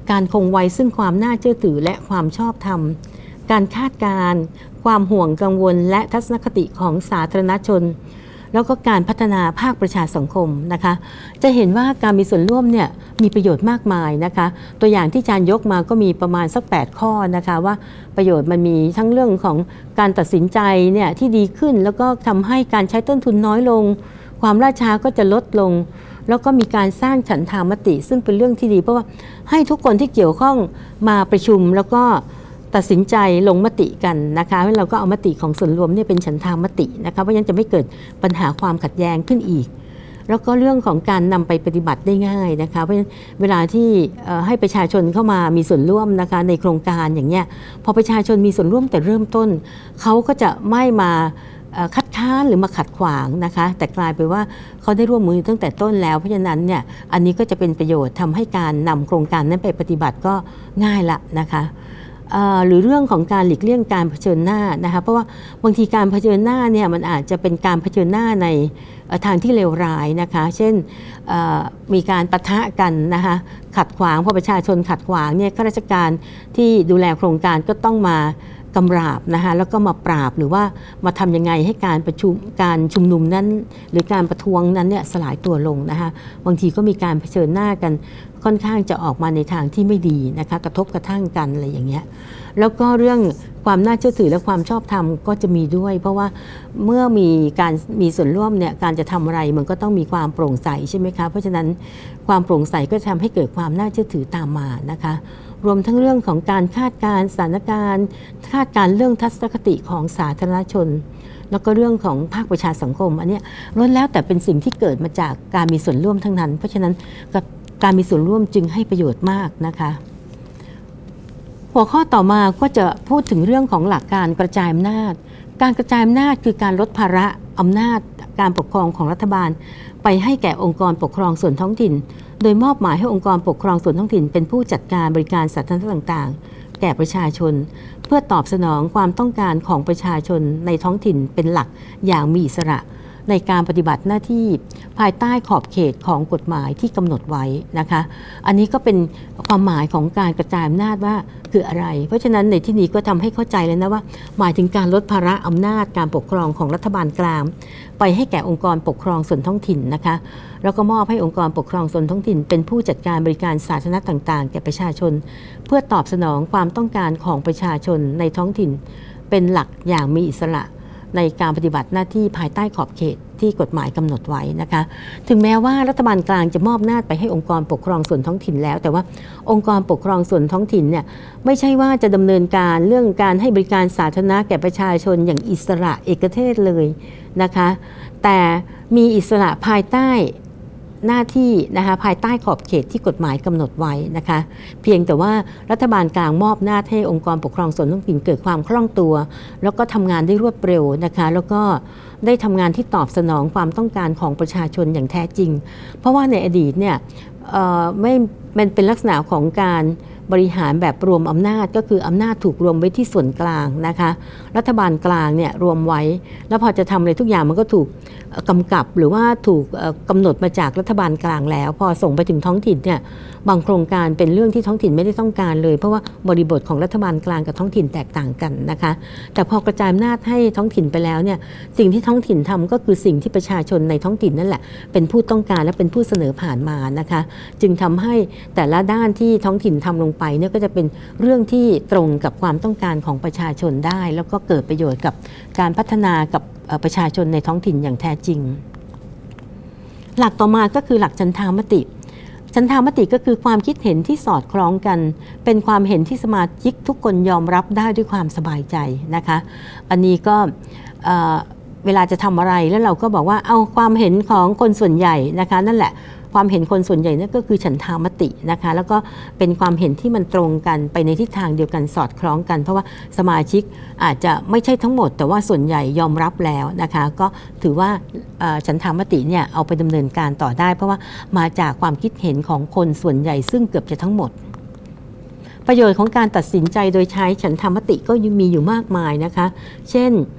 การคงไว้ซึ่งความน่าเชื่อถือและความชอบธรรมการคาดการณ์ความห่วงกังวลและทัศนคติของสาธารณชนแล้วก็การพัฒนาภาคประชาสังคมนะคะจะเห็นว่าการมีส่วนร่วมเนี่ยมีประโยชน์มากมายนะคะตัวอย่างที่อาจารย์ยกมาก็มีประมาณสักแปดข้อนะคะว่าประโยชน์มันมีทั้งเรื่องของการตัดสินใจเนี่ยที่ดีขึ้นแล้วก็ทำให้การใช้ต้นทุนน้อยลงความล่าช้าก็จะลดลงแล้วก็มีการสร้างฉันทามติซึ่งเป็นเรื่องที่ดีเพราะว่าให้ทุกคนที่เกี่ยวข้องมาประชุมแล้วก็ตัดสินใจลงมติกันนะคะแล้วเราก็เอามติของส่วนรวมเนี่ยเป็นฉันทามตินะคะเพราะฉะนั้นจะไม่เกิดปัญหาความขัดแย้งขึ้นอีกแล้วก็เรื่องของการนำไปปฏิบัติได้ง่ายนะคะเพราะฉะนั้นเวลาที่ให้ประชาชนเข้ามามีส่วนร่วมนะคะในโครงการอย่างเงี้ยพอประชาชนมีส่วนร่วมแต่เริ่มต้นเขาก็จะไม่มาคัดค้านหรือมาขัดขวางนะคะแต่กลายไปว่าเขาได้ร่วมมือตั้งแต่ต้นแล้วเพราะฉะนั้นเนี่ยอันนี้ก็จะเป็นประโยชน์ทำให้การนำโครงการนั้นไปปฏิบัติก็ง่ายละนะคะหรือเรื่องของการหลีกเลี่ยงการเผชิญหน้านะคะเพราะว่าบางทีการเผชิญหน้าเนี่ยมันอาจจะเป็นการเผชิญหน้าในทางที่เลวร้ายนะคะเช่นมีการปะทะกันนะคะขัดขวางพอประชาชนขัดขวางเนี่ยข้าราชการที่ดูแลโครงการก็ต้องมากำราบนะคะแล้วก็มาปราบหรือว่ามาทำยังไงให้การประชุมการชุมนุมนั้นหรือการประท้วงนั้นเนี่ยสลายตัวลงนะคะบางทีก็มีการเผชิญหน้ากันค่อนข้างจะออกมาในทางที่ไม่ดีนะคะกระทบกระทั่งกันอะไรอย่างเงี้ยแล้วก็เรื่องความน่าเชื่อถือและความชอบธรรมก็จะมีด้วยเพราะว่าเมื่อมีการมีส่วนร่วมเนี่ยการจะทำอะไรมันก็ต้องมีความโปร่งใสใช่ไหมคะเพราะฉะนั้นความโปร่งใสก็จะทำให้เกิดความน่าเชื่อถือตามมานะคะรวมทั้งเรื่องของการคาดการณ์สถานการณ์คาดการณ์เรื่องทัศนคติของสาธารณชนแล้วก็เรื่องของภาคประชาสังคมอันนี้ล้วนแล้วแต่เป็นสิ่งที่เกิดมาจากการมีส่วนร่วมทั้งนั้นเพราะฉะนั้นการมีส่วนร่วมจึงให้ประโยชน์มากนะคะหัวข้อต่อมาก็จะพูดถึงเรื่องของหลักการกระจายอำนาจการกระจายอำนาจคือการลดภาระอำนาจการปกครองของรัฐบาลไปให้แก่องค์กรปกครองส่วนท้องถิ่นโดยมอบหมายให้องค์กรปกครองส่วนท้องถิ่นเป็นผู้จัดการบริการสาธารณะต่างๆแก่ประชาชนเพื่อตอบสนองความต้องการของประชาชนในท้องถิ่นเป็นหลักอย่างมีอิสระในการปฏิบัติหน้าที่ภายใต้ขอบเขตของกฎหมายที่กำหนดไว้นะคะอันนี้ก็เป็นความหมายของการกระจายอำนาจว่าคืออะไรเพราะฉะนั้นในที่นี้ก็ทำให้เข้าใจแล้วนะว่าหมายถึงการลดภาระอำนาจการปกครองของรัฐบาลกลางไปให้แก่องค์กรปกครองส่วนท้องถิ่นนะคะแล้วก็มอบให้องค์กรปกครองส่วนท้องถิ่นเป็นผู้จัดการบริการสาธารณะต่างๆแก่ประชาชนเพื่อตอบสนองความต้องการของประชาชนในท้องถิ่นเป็นหลักอย่างมีอิสระในการปฏิบัติหน้าที่ภายใต้ขอบเขตที่กฎหมายกำหนดไว้นะคะถึงแม้ว่ารัฐบาลกลางจะมอบอำนาจไปให้องค์กรปกครองส่วนท้องถิ่นแล้วแต่ว่าองค์กรปกครองส่วนท้องถิ่นเนี่ยไม่ใช่ว่าจะดำเนินการเรื่องการให้บริการสาธารณะแก่ประชาชนอย่างอิสระเอกเทศเลยนะคะแต่มีอิสระภายใต้หน้าที่นะคะภายใต้ขอบเขตที่กฎหมายกำหนดไว้นะคะเพียงแต่ว่ารัฐบาลกลางมอบหน้าให้องค์กรปกครองส่วนท้องถิ่นเกิดความคล่องตัวแล้วก็ทำงานได้รวดเร็วนะคะแล้วก็ได้ทำงานที่ตอบสนองความต้องการของประชาชนอย่างแท้จริงเพราะว่าในอดีตเนี่ยไม่มันเป็นลักษณะของการบริหารแบบรวมอำนาจก็คืออำนาจถูกรวมไว้ที่ส่วนกลางนะคะรัฐบาลกลางเนี่ยรวมไว้แล้วพอจะทำอะไรทุกอย่างมันก็ถูกกำกับหรือว่าถูกกำหนดมาจากรัฐบาลกลางแล้วพอส่งไปถึงท้องถิ่นเนี่ยบางโครงการเป็นเรื่องที่ท้องถิ่นไม่ได้ต้องการเลยเพราะว่าบริบทของรัฐบาลกลางกับท้องถิ่นแตกต่างกันนะคะแต่พอกระจายอำนาจให้ท้องถิ่นไปแล้วเนี่ยสิ่งที่ท้องถิ่นทำก็คือสิ่งที่ประชาชนในท้องถิ่นนั่นแหละเป็นผู้ต้องการและเป็นผู้เสนอผ่านมานะคะจึงทำให้แต่ละด้านที่ท้องถิ่นทำลงไปเนี่ยก็จะเป็นเรื่องที่ตรงกับความต้องการของประชาชนได้แล้วก็เกิดประโยชน์กับการพัฒนากับประชาชนในท้องถิ่นอย่างแท้จริงหลักต่อมาก็คือหลักฉันทามติฉันทามติก็คือความคิดเห็นที่สอดคล้องกันเป็นความเห็นที่สมาชิกทุกคนยอมรับได้ด้วยความสบายใจนะคะอันนี้ก็เวลาจะทำอะไรแล้วเราก็บอกว่าเอาความเห็นของคนส่วนใหญ่นะคะนั่นแหละความเห็นคนส่วนใหญ่นั่นก็คือฉันทามตินะคะแล้วก็เป็นความเห็นที่มันตรงกันไปในทิศทางเดียวกันสอดคล้องกันเพราะว่าสมาชิกอาจจะไม่ใช่ทั้งหมดแต่ว่าส่วนใหญ่ยอมรับแล้วนะคะก็ถือว่าฉันทามติเนี่ยเอาไปดำเนินการต่อได้เพราะว่ามาจากความคิดเห็นของคนส่วนใหญ่ซึ่งเกือบจะทั้งหมดประโยชน์ของการตัดสินใจโดยใช้ฉันทามติก็มีอยู่มากมายนะคะเช่น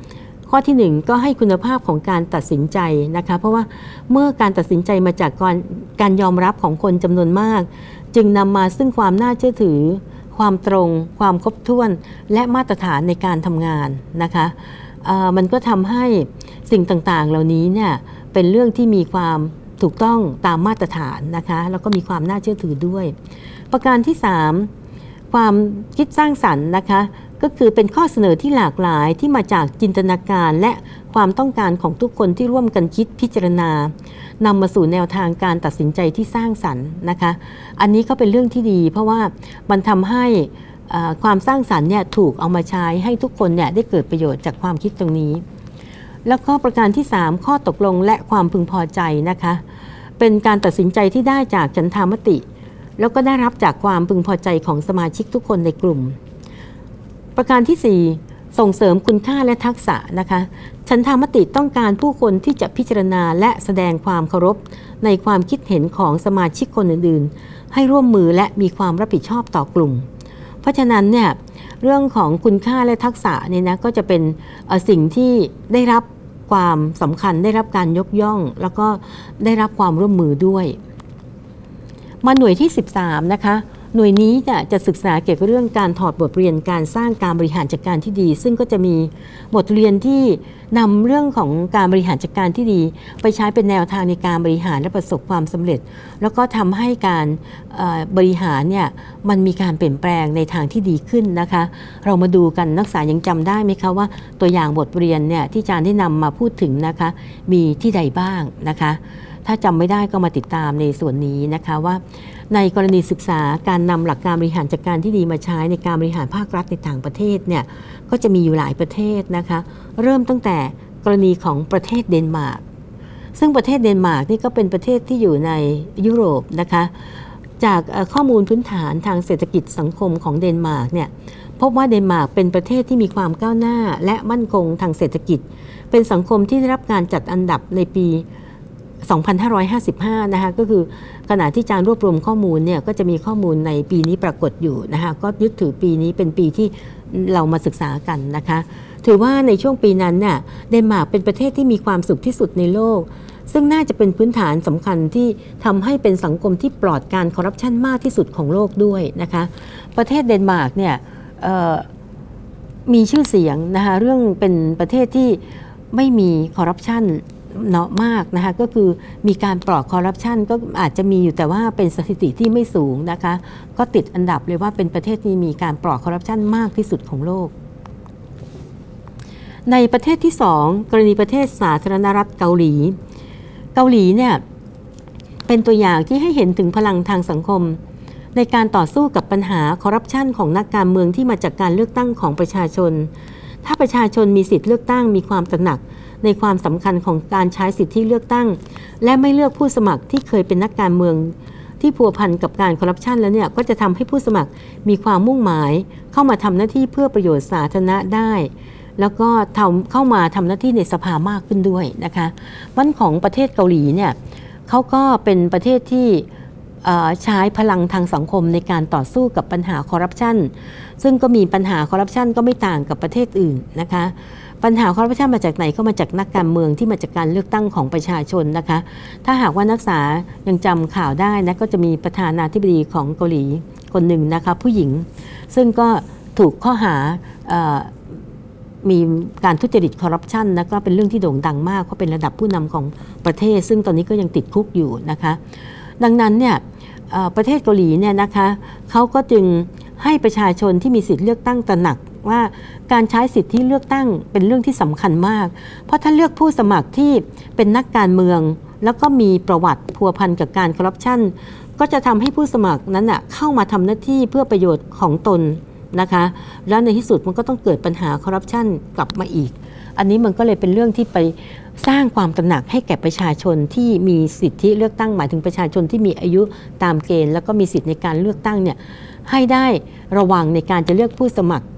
ข้อที่หนึ่งก็ให้คุณภาพของการตัดสินใจนะคะเพราะว่าเมื่อการตัดสินใจมาจากการการยอมรับของคนจำนวนมากจึงนำมาซึ่งความน่าเชื่อถือความตรงความครบถ้วนและมาตรฐานในการทำงานนะคะมันก็ทำให้สิ่งต่างๆเหล่านี้เนี่ยเป็นเรื่องที่มีความถูกต้องตามมาตรฐานนะคะแล้วก็มีความน่าเชื่อถือด้วยประการที่สามความคิดสร้างสรรค์นะคะก็คือเป็นข้อเสนอที่หลากหลายที่มาจากจินตนาการและความต้องการของทุกคนที่ร่วมกันคิดพิจารณานำมาสู่แนวทางการตัดสินใจที่สร้างสรรค์นะคะอันนี้ก็เป็นเรื่องที่ดีเพราะว่ามันทำให้ความสร้างสรรค์เนี่ยถูกเอามาใช้ให้ทุกคนเนี่ยได้เกิดประโยชน์จากความคิดตรงนี้แล้วก็ประการที่สามข้อตกลงและความพึงพอใจนะคะเป็นการตัดสินใจที่ได้จากฉันทามติแล้วก็ได้รับจากความพึงพอใจของสมาชิกทุกคนในกลุ่มประการที่สี่ส่งเสริมคุณค่าและทักษะนะคะฉันทามติต้องการผู้คนที่จะพิจารณาและแสดงความเคารพในความคิดเห็นของสมาชิกคนอื่นๆให้ร่วมมือและมีความรับผิดชอบต่อกลุ่มเพราะฉะนั้นเนี่ยเรื่องของคุณค่าและทักษะเนี่ยนะก็จะเป็นสิ่งที่ได้รับความสำคัญได้รับการยกย่องแล้วก็ได้รับความร่วมมือด้วยมาหน่วยที่สิบสามนะคะหน่วยนี้จะจะศึกษาเกี่ยวกับเรื่องการถอดบทเรียนการสร้างการบริหารจัดการที่ดีซึ่งก็จะมีบทเรียนที่นำเรื่องของการบริหารจัดการที่ดีไปใช้เป็นแนวทางในการบริหารและประสบความสำเร็จแล้วก็ทำให้การบริหารเนี่ยมันมีการเปลี่ยนแปลงในทางที่ดีขึ้นนะคะเรามาดูกันนักศึกษายังจำได้ไหมคะว่าตัวอย่างบทเรียนเนี่ยที่อาจารย์ได้นำมาพูดถึงนะคะมีที่ใดบ้างนะคะถ้าจำไม่ได้ก็มาติดตามในส่วนนี้นะคะว่าในกรณีศึกษาการนำหลักการบริหารจัดการที่ดีมาใช้ในการบริหารภาครัฐในต่างประเทศเนี่ยก็จะมีอยู่หลายประเทศนะคะเริ่มตั้งแต่กรณีของประเทศเดนมาร์กซึ่งประเทศเดนมาร์กนี่ก็เป็นประเทศที่อยู่ในยุโรปนะคะจากข้อมูลพื้นฐานทางเศรษฐกิจสังคมของเดนมาร์กเนี่ยพบว่าเดนมาร์กเป็นประเทศที่มีความก้าวหน้าและมั่นคงทางเศรษฐกิจเป็นสังคมที่ได้รับการจัดอันดับในปีสองพันห้าร้อยห้าสิบห้านะคะก็คือขณะที่อาจารย์รวบรวมข้อมูลเนี่ยก็จะมีข้อมูลในปีนี้ปรากฏอยู่นะคะก็ยึดถือปีนี้เป็นปีที่เรามาศึกษากันนะคะถือว่าในช่วงปีนั้นเนี่ยเดนมาร์กเป็นประเทศที่มีความสุขที่สุดในโลกซึ่งน่าจะเป็นพื้นฐานสำคัญที่ทำให้เป็นสังคมที่ปลอดการคอร์รัปชันมากที่สุดของโลกด้วยนะคะประเทศเดนมาร์กเนี่ยมีชื่อเสียงนะคะเรื่องเป็นประเทศที่ไม่มีคอร์รัปชันเนาะมากนะคะก็คือมีการปลอดคอร์รัปชันก็อาจจะมีอยู่แต่ว่าเป็นสถิติที่ไม่สูงนะคะก็ติดอันดับเลยว่าเป็นประเทศที่มีการปลอดคอร์รัปชันมากที่สุดของโลกในประเทศที่สองกรณีประเทศสาธารณรัฐเกาหลีเกาหลีเนี่ยเป็นตัวอย่างที่ให้เห็นถึงพลังทางสังคมในการต่อสู้กับปัญหาคอร์รัปชันของนักการเมืองที่มาจากการเลือกตั้งของประชาชนถ้าประชาชนมีสิทธิเลือกตั้งมีความตระหนักในความสำคัญของการใช้สิทธิเลือกตั้งและไม่เลือกผู้สมัครที่เคยเป็นนักการเมืองที่พัวพันกับการคอร์รัปชันแล้วเนี่ยก็จะทำให้ผู้สมัครมีความมุ่งหมายเข้ามาทำหน้าที่เพื่อประโยชน์สาธารณะได้แล้วก็ทำเข้ามาทำหน้าที่ในสภามากขึ้นด้วยนะคะวันของประเทศเกาหลีเนี่ยเขาก็เป็นประเทศที่ใช้พลังทางสังคมในการต่อสู้กับปัญหาคอร์รัปชันซึ่งก็มีปัญหาคอร์รัปชันก็ไม่ต่างกับประเทศอื่นนะคะปัญหาคอร์รัปชันมาจากไหนก็มาจากนักการเมืองที่มาจากการเลือกตั้งของประชาชนนะคะถ้าหากว่านักศึกษายังจำข่าวได้นะก็จะมีประธานาธิบดีของเกาหลีคนหนึ่งนะคะผู้หญิงซึ่งก็ถูกข้อหามีการทุจริตคอร์รัปชันนะก็เป็นเรื่องที่โด่งดังมากเพราะเป็นระดับผู้นำของประเทศซึ่งตอนนี้ก็ยังติดคุกอยู่นะคะดังนั้นเนี่ยประเทศเกาหลีเนี่ยนะคะเขาก็จึงให้ประชาชนที่มีสิทธิเลือกตั้งตระหนักว่าการใช้สิทธิเลือกตั้งเป็นเรื่องที่สำคัญมากเพราะถ้าเลือกผู้สมัครที่เป็นนักการเมืองแล้วก็มีประวัติพัวพันกับการคอร์รัปชันก็จะทำให้ผู้สมัครนั้นน่ะเข้ามาทำหน้าที่เพื่อประโยชน์ของตนนะคะแล้วในที่สุดมันก็ต้องเกิดปัญหาคอร์รัปชันกลับมาอีกอันนี้มันก็เลยเป็นเรื่องที่ไปสร้างความตระหนักให้แก่ประชาชนที่มีสิทธิเลือกตั้งหมายถึงประชาชนที่มีอายุตามเกณฑ์แล้วก็มีสิทธิในการเลือกตั้งเนี่ยให้ได้ระวังในการจะเลือกผู้สมัคร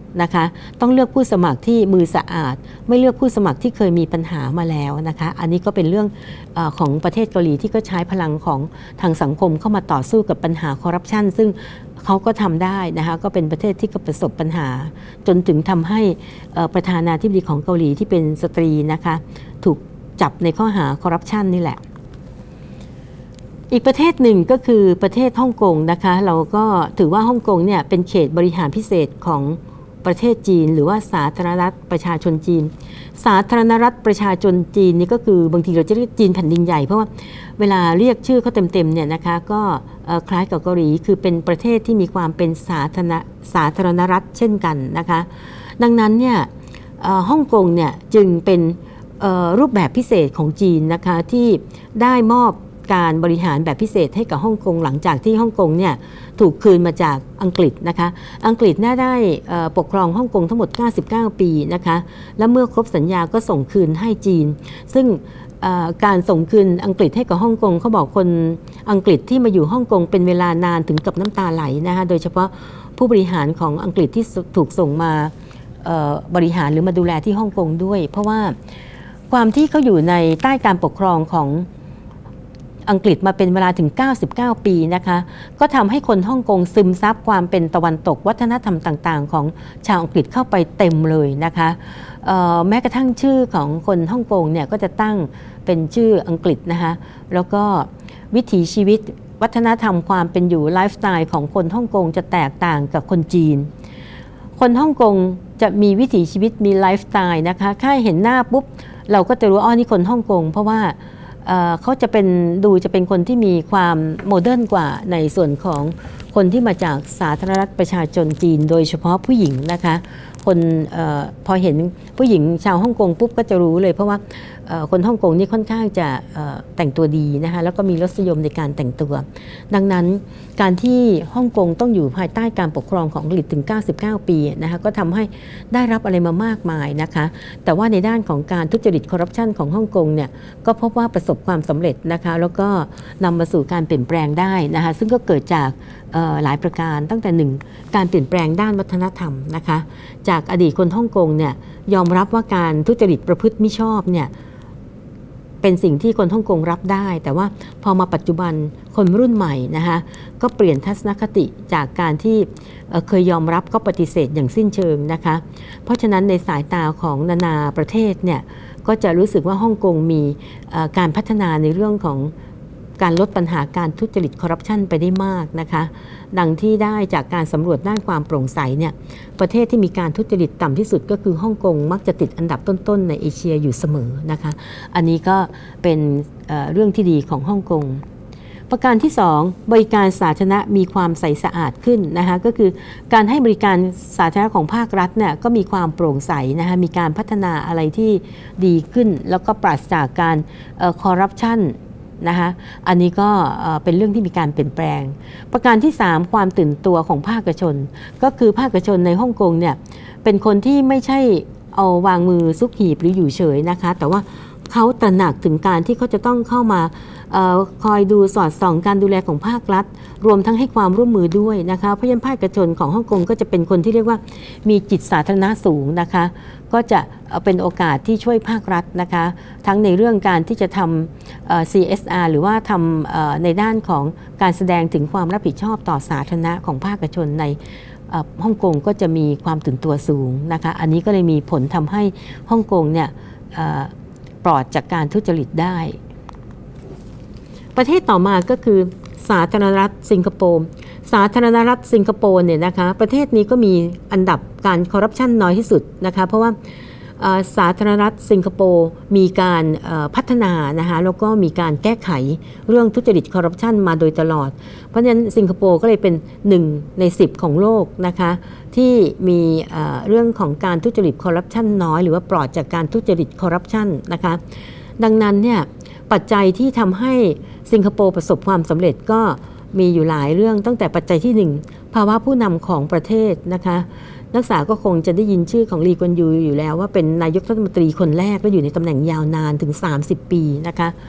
นะคะต้องเลือกผู้สมัครที่มือสะอาดไม่เลือกผู้สมัครที่เคยมีปัญหามาแล้วนะคะอันนี้ก็เป็นเรื่องเอของประเทศเกาหลีที่ก็ใช้พลังของทางสังคมเข้ามาต่อสู้กับปัญหาคอร์รัปชันซึ่งเขาก็ทำได้นะคะก็เป็นประเทศที่ก็ประสบปัญหาจนถึงทำให้ประธานาธิบดีของเกาหลีที่เป็นสตรีนะคะถูกจับในข้อหาคอร์รัปชันนี่แหละอีกประเทศหนึ่งก็คือประเทศฮ่องกงนะคะเราก็ถือว่าฮ่องกงเนี่ยเป็นเขตบริหารพิเศษของประเทศจีนหรือว่าสาธารณรัฐประชาชนจีนสาธารณรัฐประชาชนจีนนี่ก็คือบางทีเราจะเรียกจีนแผ่นดินใหญ่เพราะว่าเวลาเรียกชื่อเขาเต็มๆเนี่ยนะคะก็คล้ายกับเกาหลีคือเป็นประเทศที่มีความเป็นสาธารณสาธารณรัฐเช่นกันนะคะดังนั้นเนี่ยฮ่องกงเนี่ยจึงเป็นรูปแบบพิเศษของจีนนะคะที่ได้มอบการบริหารแบบพิเศษให้กับฮ่องกงหลังจากที่ฮ่องกงเนี่ยถูกคืนมาจากอังกฤษนะคะอังกฤษน่าได้ปกครองฮ่องกงทั้งหมดเก้าสิบเก้าปีนะคะและเมื่อครบสัญญาก็ส่งคืนให้จีนซึ่งการส่งคืนอังกฤษให้กับฮ่องกงเขาบอกคนอังกฤษที่มาอยู่ฮ่องกงเป็นเวลานานถึงกับน้ำตาไหลนะคะโดยเฉพาะผู้บริหารของอังกฤษที่ถูกส่งมาบริหารหรือมาดูแลที่ฮ่องกงด้วยเพราะว่าความที่เขาอยู่ในใต้การปกครองของอังกฤษมาเป็นเวลาถึงเก้าสิบเก้าปีนะคะก็ทำให้คนฮ่องกงซึมซับความเป็นตะวันตกวัฒนธรรมต่างๆของชาวอังกฤษเข้าไปเต็มเลยนะคะแม้กระทั่งชื่อของคนฮ่องกงเนี่ยก็จะตั้งเป็นชื่ออังกฤษนะคะแล้วก็วิถีชีวิตวัฒนธรรมความเป็นอยู่ไลฟ์สไตล์ของคนฮ่องกงจะแตกต่างกับคนจีนคนฮ่องกงจะมีวิถีชีวิตมีไลฟ์สไตล์นะคะแค่เห็นหน้าปุ๊บเราก็จะรู้อ๋อนี่คนฮ่องกงเพราะว่าเขาจะเป็นดูจะเป็นคนที่มีความโมเดิร์นกว่าในส่วนของคนที่มาจากสาธารณรัฐประชาชนจีนโดยเฉพาะผู้หญิงนะคะคนอพอเห็นผู้หญิงชาวฮ่องกงปุ๊บก็จะรู้เลยเพราะว่าคนฮ่องกงนี่ค่อนข้างจะแต่งตัวดีนะคะแล้วก็มีรสนิยมในการแต่งตัวดังนั้นการที่ฮ่องกงต้องอยู่ภายใต้การปกครองของอังกฤษถึงเก้าสิบเก้าปีนะคะก็ทำให้ได้รับอะไรมามากมายนะคะแต่ว่าในด้านของการทุจริตคอร์รัปชันของฮ่องกงเนี่ยก็พบว่าประสบความสำเร็จนะคะแล้วก็นำมาสู่การเปลี่ยนแปลงได้นะคะซึ่งก็เกิดจากหลายประการตั้งแต่หนึ่งการเปลี่ยนแปลงด้านวัฒนธรรมนะคะจากอดีตคนฮ่องกงเนี่ยยอมรับว่าการทุจริตประพฤติมิชอบเนี่ยเป็นสิ่งที่คนฮ่องกงรับได้แต่ว่าพอมาปัจจุบันคนรุ่นใหม่นะคะก็เปลี่ยนทัศนคติจากการที่เคยยอมรับก็ปฏิเสธอย่างสิ้นเชิงนะคะเพราะฉะนั้นในสายตาของนานาประเทศเนี่ยก็จะรู้สึกว่าฮ่องกงมีการพัฒนาในเรื่องของการลดปัญหาการทุจริตคอร์รัปชันไปได้มากนะคะดังที่ได้จากการสำรวจด้านความโปร่งใสเนี่ยประเทศที่มีการทุจริตต่ำที่สุดก็คือฮ่องกงมักจะติดอันดับต้นๆในเอเชียอยู่เสมอนะคะอันนี้ก็เป็นเอ่อเรื่องที่ดีของฮ่องกงประการที่สองบริการสาธารณะมีความใสสะอาดขึ้นนะคะก็คือการให้บริการสาธารณะของภาครัฐเนี่ยก็มีความโปร่งใสนะคะมีการพัฒนาอะไรที่ดีขึ้นแล้วก็ปราศจากการคอร์รัปชันนะคะอันนี้ก็เป็นเรื่องที่มีการเปลี่ยนแปลงประการที่สามความตื่นตัวของภาคเอกชนก็คือภาคเอกชนในฮ่องกงเนี่ยเป็นคนที่ไม่ใช่เอาวางมือซุกหีบหรืออยู่เฉยนะคะแต่ว่าเขาตระหนักถึงการที่เขาจะต้องเข้ามาเอ่อคอยดูสอดส่องการดูแลของภาครัฐรวมทั้งให้ความร่วมมือด้วยนะคะเพราะฉะนั้นภาคเอกชนของฮ่องกงก็จะเป็นคนที่เรียกว่ามีจิตสาธารณะสูงนะคะก็จะเป็นโอกาสที่ช่วยภาครัฐนะคะทั้งในเรื่องการที่จะทำ ซี เอส อาร์ หรือว่าทำในด้านของการแสดงถึงความรับผิดชอบต่อสาธารณะของภาคเอกชนในฮ่องกงก็จะมีความตื่นตัวสูงนะคะอันนี้ก็เลยมีผลทำให้ฮ่องกงเนี่ยปลอดจากการทุจริตได้ประเทศต่อมาก็คือสาธารณรัฐสิงคโปร์สาธารณรัฐสิงคโปร์เนี่ยนะคะประเทศนี้ก็มีอันดับการคอร์รัปชันน้อยที่สุดนะคะเพราะว่าสาธารณรัฐสิงคโปร์มีการพัฒนานะคะแล้วก็มีการแก้ไขเรื่องทุจริตคอร์รัปชันมาโดยตลอดเพราะฉะนั้นสิงคโปร์ก็เลยเป็นหนึ่งในสิบของโลกนะคะที่มีเรื่องของการทุจริตคอร์รัปชันน้อยหรือว่าปลอดจากการทุจริตคอร์รัปชันนะคะดังนั้นเนี่ยปัจจัยที่ทำให้สิงคโปร์ประสบความสำเร็จก็มีอยู่หลายเรื่องตั้งแต่ปัจจัยที่หนึ่งภาวะผู้นำของประเทศนะคะนักศึกษาก็คงจะได้ยินชื่อของลีกวนยูอยู่แล้วว่าเป็นนายกรัฐมนตรีคนแรกและอยู่ในตำแหน่งยาวนานถึงสามสิบปีนะคะ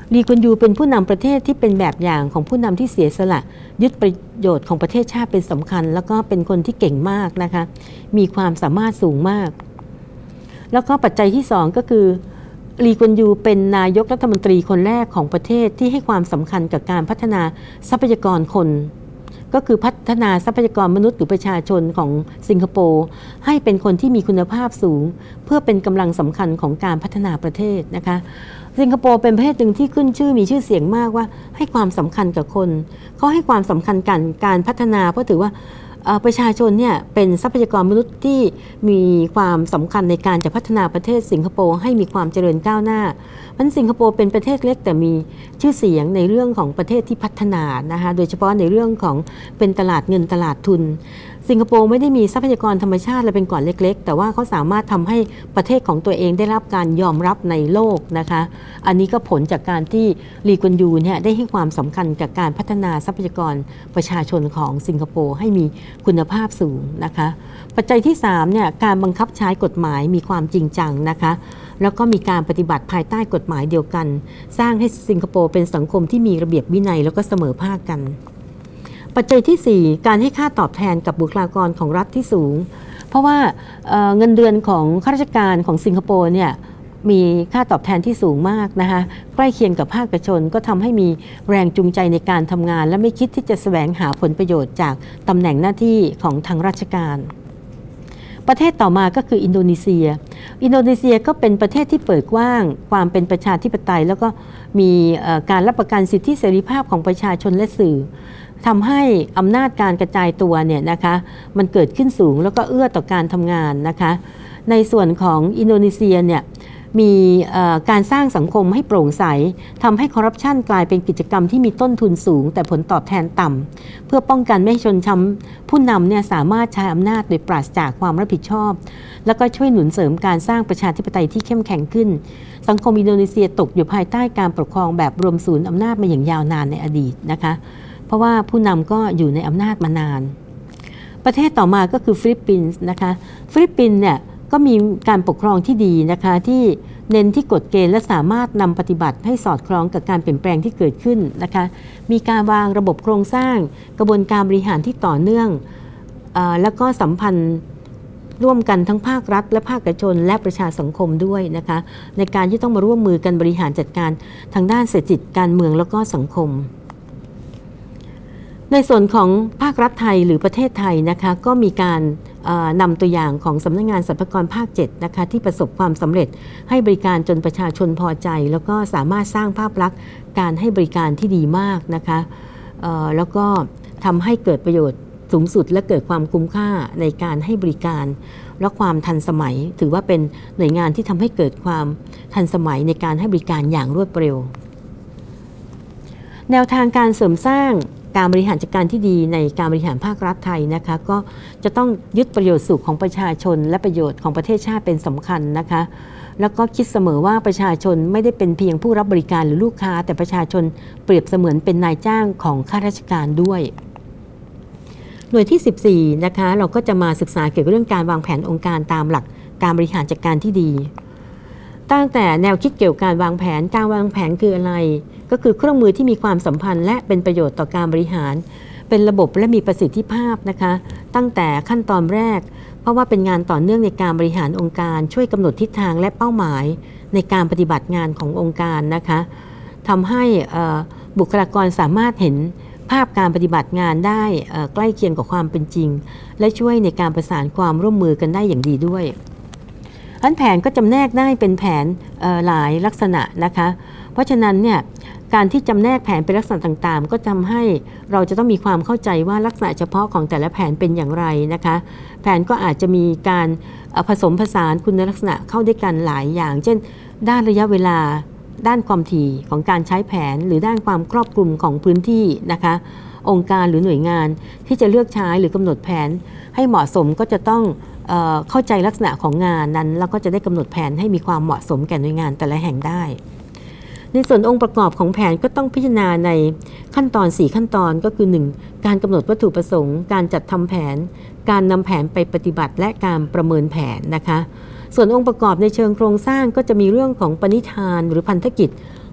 ลีกวนยูเป็นผู้นำประเทศที่เป็นแบบอย่างของผู้นำที่เสียสละยึดประโยชน์ของประเทศชาติเป็นสำคัญแล้วก็เป็นคนที่เก่งมากนะคะมีความสามารถสูงมากแล้วก็ปัจจัยที่สองก็คือลีกวนยูเป็นนายกรัฐมนตรีคนแรกของประเทศที่ให้ความสำคัญกับการพัฒนาทรัพยากรคนก็คือพัฒนาทรัพยากรมนุษย์หรือประชาชนของสิงคโปร์ให้เป็นคนที่มีคุณภาพสูงเพื่อเป็นกำลังสำคัญของการพัฒนาประเทศนะคะสิงคโปร์เป็นประเทศหนึ่งที่ขึ้นชื่อมีชื่อเสียงมากว่าให้ความสำคัญกับคนเขาให้ความสำคัญกันการพัฒนาเพราะถือว่าประชาชนเนี่ยเป็นทรัพยากรมนุษย์ที่มีความสำคัญในการจะพัฒนาประเทศสิงคโปร์ให้มีความเจริญก้าวหน้ามันสิงคโปร์เป็นประเทศเล็กแต่มีชื่อเสียงในเรื่องของประเทศที่พัฒนานะคะโดยเฉพาะในเรื่องของเป็นตลาดเงินตลาดทุนสิงคโปร์ไม่ได้มีทรัพยากรธรรมชาติและเป็นเกาะเล็กๆแต่ว่าเขาสามารถทำให้ประเทศของตัวเองได้รับการยอมรับในโลกนะคะอันนี้ก็ผลจากการที่ลีกวนยูเนี่ยได้ให้ความสำคัญกับการพัฒนาทรัพยากรประชาชนของสิงคโปร์ให้มีคุณภาพสูงนะคะปัจจัยที่สามเนี่ยการบังคับใช้กฎหมายมีความจริงจังนะคะแล้วก็มีการปฏิบัติภายใต้กฎหมายเดียวกันสร้างให้สิงคโปร์เป็นสังคมที่มีระเบียบวินัยแล้วก็เสมอภาคกันปัจจัยที่สี่การให้ค่าตอบแทนกับบุคลากรของรัฐที่สูงเพราะว่า เอ่อ เงินเดือนของข้าราชการของสิงคโปร์เนี่ยมีค่าตอบแทนที่สูงมากนะคะใกล้เคียงกับภาคเอกชนก็ทำให้มีแรงจูงใจในการทำงานและไม่คิดที่จะแสวงหาผลประโยชน์จากตำแหน่งหน้าที่ของทางราชการประเทศต่อมาก็คืออินโดนีเซียอินโดนีเซียก็เป็นประเทศที่เปิดกว้างความเป็นประชาธิปไตยแล้วก็มีการรับประกันสิทธิเสรีภาพของประชาชนและสื่อทำให้อำนาจการกระจายตัวเนี่ยนะคะมันเกิดขึ้นสูงแล้วก็เอื้อต่อการทำงานนะคะในส่วนของอินโดนีเซียเนี่ยมีการสร้างสังคมให้โปร่งใสทำให้คอร์รัปชันกลายเป็นกิจกรรมที่มีต้นทุนสูงแต่ผลตอบแทนต่ำเพื่อป้องกันไม่ให้ชนชั้นผู้นำเนี่ยสามารถใช้อำนาจโดยปราศจากความรับผิดชอบแล้วก็ช่วยหนุนเสริมการสร้างประชาธิปไตยที่เข้มแข็งขึ้นสังคมอินโดนีเซียตกอยู่ภายใต้การปกครองแบบรวมศูนย์อำนาจมาอย่างยาวนานในอดีตนะคะเพราะว่าผู้นำก็อยู่ในอำนาจมานานประเทศต่อมาก็คือฟิลิปปินส์นะคะฟิลิปปินส์เนี่ยก็มีการปกครองที่ดีนะคะที่เน้นที่กฎเกณฑ์และสามารถนำปฏิบัติให้สอดคล้องกับการเปลี่ยนแปลงที่เกิดขึ้นนะคะมีการวางระบบโครงสร้างกระบวนการบริหารที่ต่อเนื่องเอ่อแล้วก็สัมพันธ์ร่วมกันทั้งภาครัฐและภาคเอกชนและประชาสังคมด้วยนะคะในการที่ต้องมาร่วมมือกันบริหารจัดการทางด้านเศรษฐกิจการเมืองแล้วก็สังคมในส่วนของภาครัฐไทยหรือประเทศไทยนะคะก็มีการนำตัวอย่างของสำนักงานสรรพากรภาคเจ็ดนะคะที่ประสบความสำเร็จให้บริการจนประชาชนพอใจแล้วก็สามารถสร้างภาพลักษณ์การให้บริการที่ดีมากนะคะแล้วก็ทำให้เกิดประโยชน์สูงสุดและเกิดความคุ้มค่าในการให้บริการและความทันสมัยถือว่าเป็นหน่วยงานที่ทำให้เกิดความทันสมัยในการให้บริการอย่างรวดเร็วแนวทางการเสริมสร้างการบริหารจัดการที่ดีในการบริหารภาครัฐไทยนะคะก็จะต้องยึดประโยชน์สุขของประชาชนและประโยชน์ของประเทศชาติเป็นสำคัญนะคะแล้วก็คิดเสมอว่าประชาชนไม่ได้เป็นเพียงผู้รับบริการหรือลูกค้าแต่ประชาชนเปรียบเสมือนเป็นนายจ้างของข้าราชการด้วยหน่วยที่สิบสี่นะคะเราก็จะมาศึกษาเกี่ยวกับเรื่องการวางแผนองค์การตามหลักการบริหารจัดการที่ดีตั้งแต่แนวคิดเกี่ยวกับการวางแผนการวางแผนคืออะไรก็คือเครื่องมือที่มีความสัมพันธ์และเป็นประโยชน์ต่อการบริหารเป็นระบบและมีประสิทธิภาพนะคะตั้งแต่ขั้นตอนแรกเพราะว่าเป็นงานต่อเนื่องในการบริหารองค์การช่วยกำหนดทิศทางและเป้าหมายในการปฏิบัติงานขององค์การนะคะทำให้บุคลากรสามารถเห็นภาพการปฏิบัติงานได้ใกล้เคียงกับความเป็นจริงและช่วยในการประสานความร่วมมือกันได้อย่างดีด้วยอันแผนก็จำแนกได้เป็นแผนหลายลักษณะนะคะเพราะฉะนั้นเนี่ยการที่จำแนกแผนเป็นลักษณะต่างๆก็ทำให้เราจะต้องมีความเข้าใจว่าลักษณะเฉพาะของแต่ละแผนเป็นอย่างไรนะคะแผนก็อาจจะมีการผสมผสานคุณลักษณะเข้าด้วยกันหลายอย่างเช่นด้านระยะเวลาด้านความถี่ของการใช้แผนหรือด้านความครอบคลุมของพื้นที่นะคะองค์การหรือหน่วยงานที่จะเลือกใช้หรือกำหนดแผนให้เหมาะสมก็จะต้องเอ่อเข้าใจลักษณะของงานนั้นแล้วก็จะได้กำหนดแผนให้มีความเหมาะสมแก่หน่วยงานแต่ละแห่งได้ในส่วนองค์ประกอบของแผนก็ต้องพิจารณาในขั้นตอนสี่ขั้นตอนก็คือหนึ่งการกำหนดวัตถุประสงค์การจัดทำแผนการนำแผนไปปฏิบัติและการประเมินแผนนะคะส่วนองค์ประกอบในเชิงโครงสร้างก็จะมีเรื่องของปณิธานหรือพันธกิจ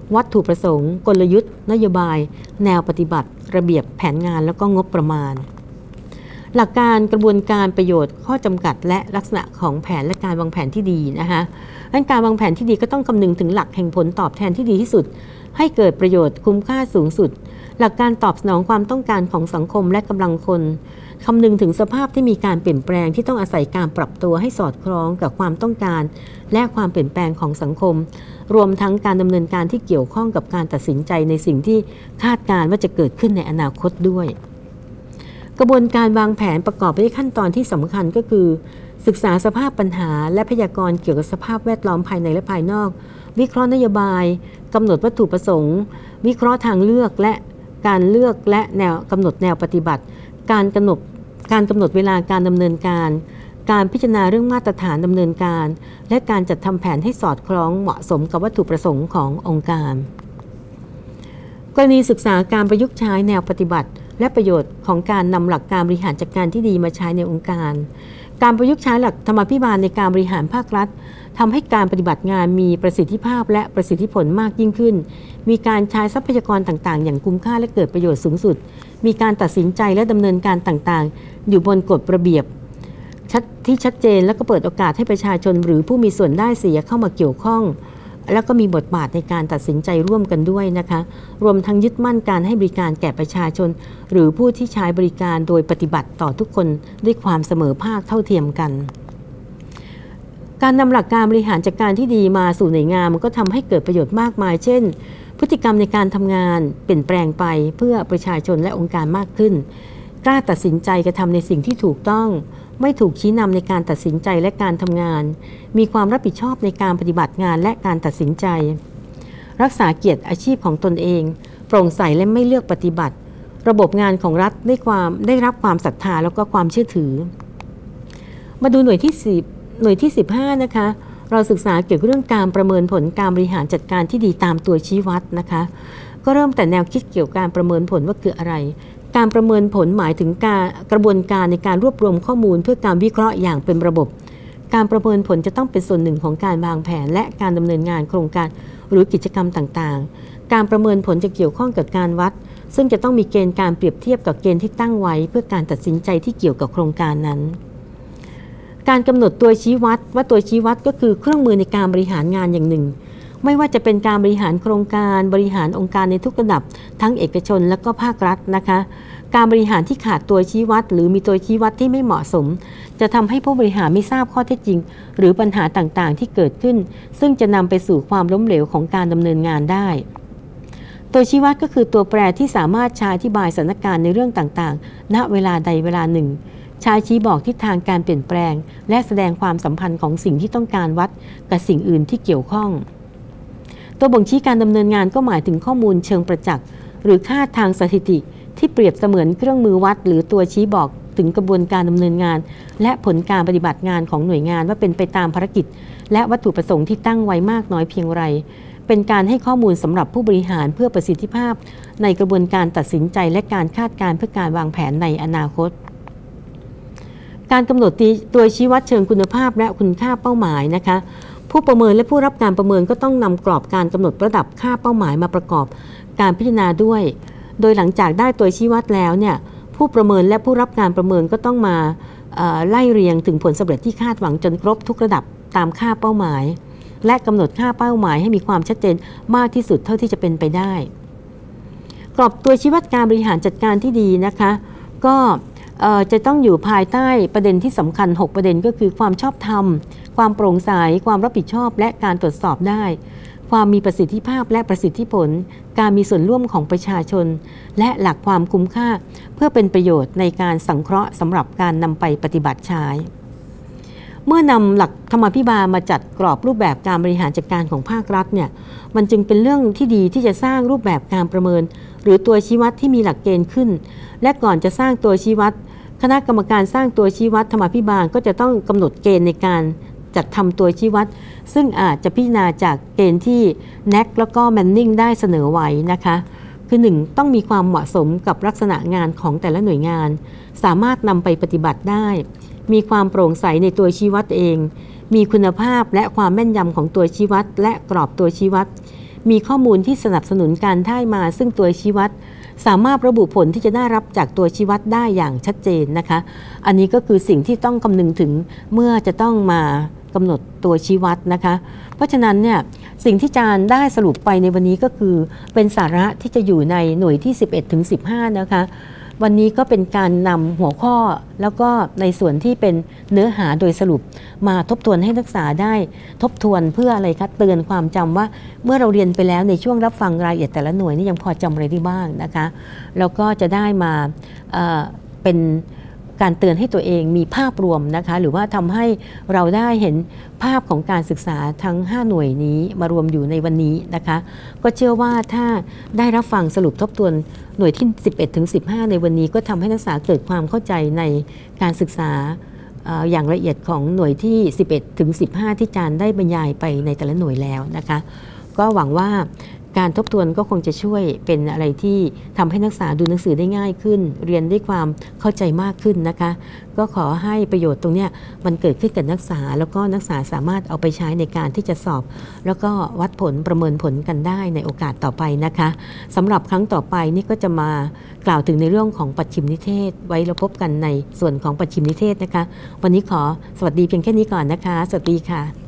วัตถุประสงค์กลยุทธ์นโยบายแนวปฏิบัติระเบียบแผนงานแล้วก็งบประมาณหลักการกระบวนการประโยชน์ข้อจำกัดและลักษณะของแผนและการวางแผนที่ดีนะคะดังนั้นการวางแผนที่ดีก็ต้องคำนึงถึงหลักแห่งผลตอบแทนที่ดีที่สุดให้เกิดประโยชน์คุ้มค่าสูงสุดหลักการตอบสนองความต้องการของสังคมและกำลังคนคำนึงถึงสภาพที่มีการเปลี่ยนแปลงที่ต้องอาศัยการปรับตัวให้สอดคล้องกับความต้องการและความเปลี่ยนแปลงของสังคมรวมทั้งการดำเนินการที่เกี่ยวข้องกับการตัดสินใจในสิ่งที่คาดการณ์ว่าจะเกิดขึ้นในอนาคตด้วยกระบวนการวางแผนประกอบไปด้วยขั้นตอนที่สำคัญก็คือศึกษาสภาพปัญหาและพยากรณ์เกี่ยวกับสภาพแวดล้อมภายในและภายนอกวิเคราะห์นโยบายกำหนดวัตถุประสงค์วิเคราะห์ทางเลือกและการเลือกและแนวกำหนดแนวปฏิบัติการกำหนดการกำหนดเวลาการดำเนินการการพิจารณาเรื่องมาตรฐานดำเนินการและการจัดทำแผนให้สอดคล้องเหมาะสมกับวัตถุประสงค์ขององค์การกรณีศึกษาการประยุกต์ใช้แนวปฏิบัติและประโยชน์ของการนำหลักการบริหารจัดการที่ดีมาใช้ในองค์การการประยุกต์ใช้หลักธรรมาภิบาลในการบริหารภาครัฐทำให้การปฏิบัติงานมีประสิทธิภาพและประสิทธิผลมากยิ่งขึ้นมีการใช้ทรัพยากรต่างๆอย่างคุ้มค่าและเกิดประโยชน์สูงสุดมีการตัดสินใจและดำเนินการต่างๆอยู่บนกฎระเบียบที่ชัดเจนและก็เปิดโอกาสให้ประชาชนหรือผู้มีส่วนได้เสียเข้ามาเกี่ยวข้องแล้วก็มีบทบาทในการตัดสินใจร่วมกันด้วยนะคะรวมทั้งยึดมั่นการให้บริการแก่ประชาชนหรือผู้ที่ใช้บริการโดยปฏิบัติต่อทุกคนด้วยความเสมอภาคเท่าเทียมกันการนำหลักการบริหารจัดการที่ดีมาสู่หน่วยงานมันก็ทำให้เกิดประโยชน์มากมายเช่นพฤติกรรมในการทำงานเปลี่ยนแปลงไปเพื่อประชาชนและองค์การมากขึ้นกล้าตัดสินใจกระทำในสิ่งที่ถูกต้องไม่ถูกชี้นำในการตัดสินใจและการทำงานมีความรับผิดชอบในการปฏิบัติงานและการตัดสินใจรักษาเกียรติอาชีพของตนเองโปร่งใสและไม่เลือกปฏิบัติระบบงานของรัฐได้ความได้รับความศรัทธาแล้วก็ความเชื่อถือมาดูหน่วยที่สิบหน่วยที่สิบห้านะคะเราศึกษาเกี่ยวกับเรื่องการประเมินผลการบริหารจัดการที่ดีตามตัวชี้วัดนะคะก็เริ่มแต่แนวคิดเกี่ยวกับการประเมินผลว่าคืออะไรการประเมินผลหมายถึงการกระบวนการในการรวบรวมข้อมูลเพื่อการวิเคราะห์อย่างเป็นระบบการประเมินผลจะต้องเป็นส่วนหนึ่งของการวางแผนและการดำเนินงานโครงการหรือกิจกรรมต่างๆการประเมินผลจะเกี่ยวข้องกับการวัดซึ่งจะต้องมีเกณฑ์การเปรียบเทียบกับเกณฑ์ที่ตั้งไว้เพื่อการตัดสินใจที่เกี่ยวกับโครงการนั้นการกำหนดตัวชี้วัดว่าตัวชี้วัดก็คือเครื่องมือในการบริหารงานอย่างหนึ่งไม่ว่าจะเป็นการบริหารโครงการบริหารองค์การในทุกระดับทั้งเอกชนและก็ภาครัฐนะคะการบริหารที่ขาดตัวชี้วัดหรือมีตัวชี้วัดที่ไม่เหมาะสมจะทำให้ผู้บริหารไม่ทราบข้อเท็จจริงหรือปัญหาต่างๆที่เกิดขึ้นซึ่งจะนำไปสู่ความล้มเหลวของการดำเนินงานได้ตัวชี้วัดก็คือตัวแปรที่สามารถใช้อธิบายสถานการณ์ในเรื่องต่างๆณเวลาใดเวลาหนึ่งใช้ชี้บอกทิศทางการเปลี่ยนแปลงและแสดงความสัมพันธ์ของสิ่งที่ต้องการวัดกับสิ่งอื่นที่เกี่ยวข้องตัวบ่งชี้การดำเนินงานก็หมายถึงข้อมูลเชิงประจักษ์หรือค่าทางสถิติที่เปรียบเสมือนเครื่องมือวัดหรือตัวชี้บอกถึงกระบวนการดำเนินงานและผลการปฏิบัติงานของหน่วยงานว่าเป็นไปตามภารกิจและวัตถุประสงค์ที่ตั้งไว้มากน้อยเพียงไรเป็นการให้ข้อมูลสำหรับผู้บริหารเพื่อประสิทธิภาพในกระบวนการตัดสินใจและการคาดการณ์เพื่อการวางแผนในอนาคตการกำหนดตัวชี้วัดเชิงคุณภาพและคุณค่าเป้าหมายนะคะผู้ประเมินและผู้รับการประเมินก็ต้องนำกรอบการกำหนดระดับค่าเป้าหมายมาประกอบการพิจารณาด้วยโดยหลังจากได้ตัวชี้วัดแล้วเนี่ยผู้ประเมินและผู้รับการประเมินก็ต้องมาไล่เรียงถึงผลสำเร็จที่คาดหวังจนครบทุกระดับตามค่าเป้าหมายและกำหนดค่าเป้าหมายให้มีความชัดเจนมากที่สุดเท่าที่จะเป็นไปได้กรอบตัวชี้วัดการบริหารจัดการที่ดีนะคะก็จะต้องอยู่ภายใต้ประเด็นที่สำคัญหกประเด็นก็คือความชอบธรรมความโปร่งใสความรับผิดชอบและการตรวจสอบได้ความมีประสิทธิภาพและประสิทธิผลการมีส่วนร่วมของประชาชนและหลักความคุ้มค่าเพื่อเป็นประโยชน์ในการสังเคราะห์สำหรับการนำไปปฏิบัติใช้เมื่อนำหลักธรรมาภิบาลมาจัดกรอบรูปแบบการบริหารจัดการของภาครัฐเนี่ยมันจึงเป็นเรื่องที่ดีที่จะสร้างรูปแบบการประเมินหรือตัวชี้วัดที่มีหลักเกณฑ์ขึ้นและก่อนจะสร้างตัวชี้วัดคณะกรรมการสร้างตัวชี้วัดธรรมาภิบาลก็จะต้องกำหนดเกณฑ์ในการจัดทำตัวชี้วัดซึ่งอาจจะพิจารณาจากเกณฑ์ที่ แน เอ ซี แล้วก็ แมนนิง ได้เสนอไว้นะคะคือหนึ่งต้องมีความเหมาะสมกับลักษณะงานของแต่ละหน่วยงานสามารถนำไปปฏิบัติได้มีความโปร่งใสในตัวชี้วัดเองมีคุณภาพและความแม่นยำของตัวชี้วัดและกรอบตัวชี้วัดมีข้อมูลที่สนับสนุนการได้มาซึ่งตัวชี้วัดสามารถระบุผลที่จะได้รับจากตัวชี้วัดได้อย่างชัดเจนนะคะอันนี้ก็คือสิ่งที่ต้องคำนึงถึงเมื่อจะต้องมากำหนดตัวชี้วัดนะคะเพราะฉะนั้นเนี่ยสิ่งที่อาจารย์ได้สรุปไปในวันนี้ก็คือเป็นสาระที่จะอยู่ในหน่วยที่ สิบเอ็ดถึงสิบห้า นะคะวันนี้ก็เป็นการนำหัวข้อแล้วก็ในส่วนที่เป็นเนื้อหาโดยสรุปมาทบทวนให้นักศึกษาได้ทบทวนเพื่ออะไรคะเตือนความจำว่าเมื่อเราเรียนไปแล้วในช่วงรับฟังรายละเอียดแต่ละหน่วยนี่ยังพอจำอะไรได้บ้างนะคะแล้วก็จะได้มาเอ่อเป็นการเตือนให้ตัวเองมีภาพรวมนะคะหรือว่าทำให้เราได้เห็นภาพของการศึกษาทั้งห้าหน่วยนี้มารวมอยู่ในวันนี้นะคะก็เชื่อว่าถ้าได้รับฟังสรุปทบทวนหน่วยที่ สิบเอ็ดถึงสิบห้า ในวันนี้ก็ทำให้นักศึกษาเกิดความเข้าใจในการศึกษาอย่างละเอียดของหน่วยที่ สิบเอ็ดถึงสิบห้า ที่อาจารย์ได้บรรยายไปในแต่ละหน่วยแล้วนะคะก็หวังว่าการทบทวนก็คงจะช่วยเป็นอะไรที่ทำให้นักศึกษาดูหนังสือได้ง่ายขึ้นเรียนได้ความเข้าใจมากขึ้นนะคะก็ขอให้ประโยชน์ตรงนี้มันเกิดขึ้นกับนักศึกษาแล้วก็นักศึกษาสามารถเอาไปใช้ในการที่จะสอบแล้วก็วัดผลประเมินผลกันได้ในโอกาสต่อไปนะคะสำหรับครั้งต่อไปนี่ก็จะมากล่าวถึงในเรื่องของปัจฉิมนิเทศไว้เราพบกันในส่วนของปัจฉิมนิเทศนะคะวันนี้ขอสวัสดีเพียงแค่นี้ก่อนนะคะสวัสดีค่ะ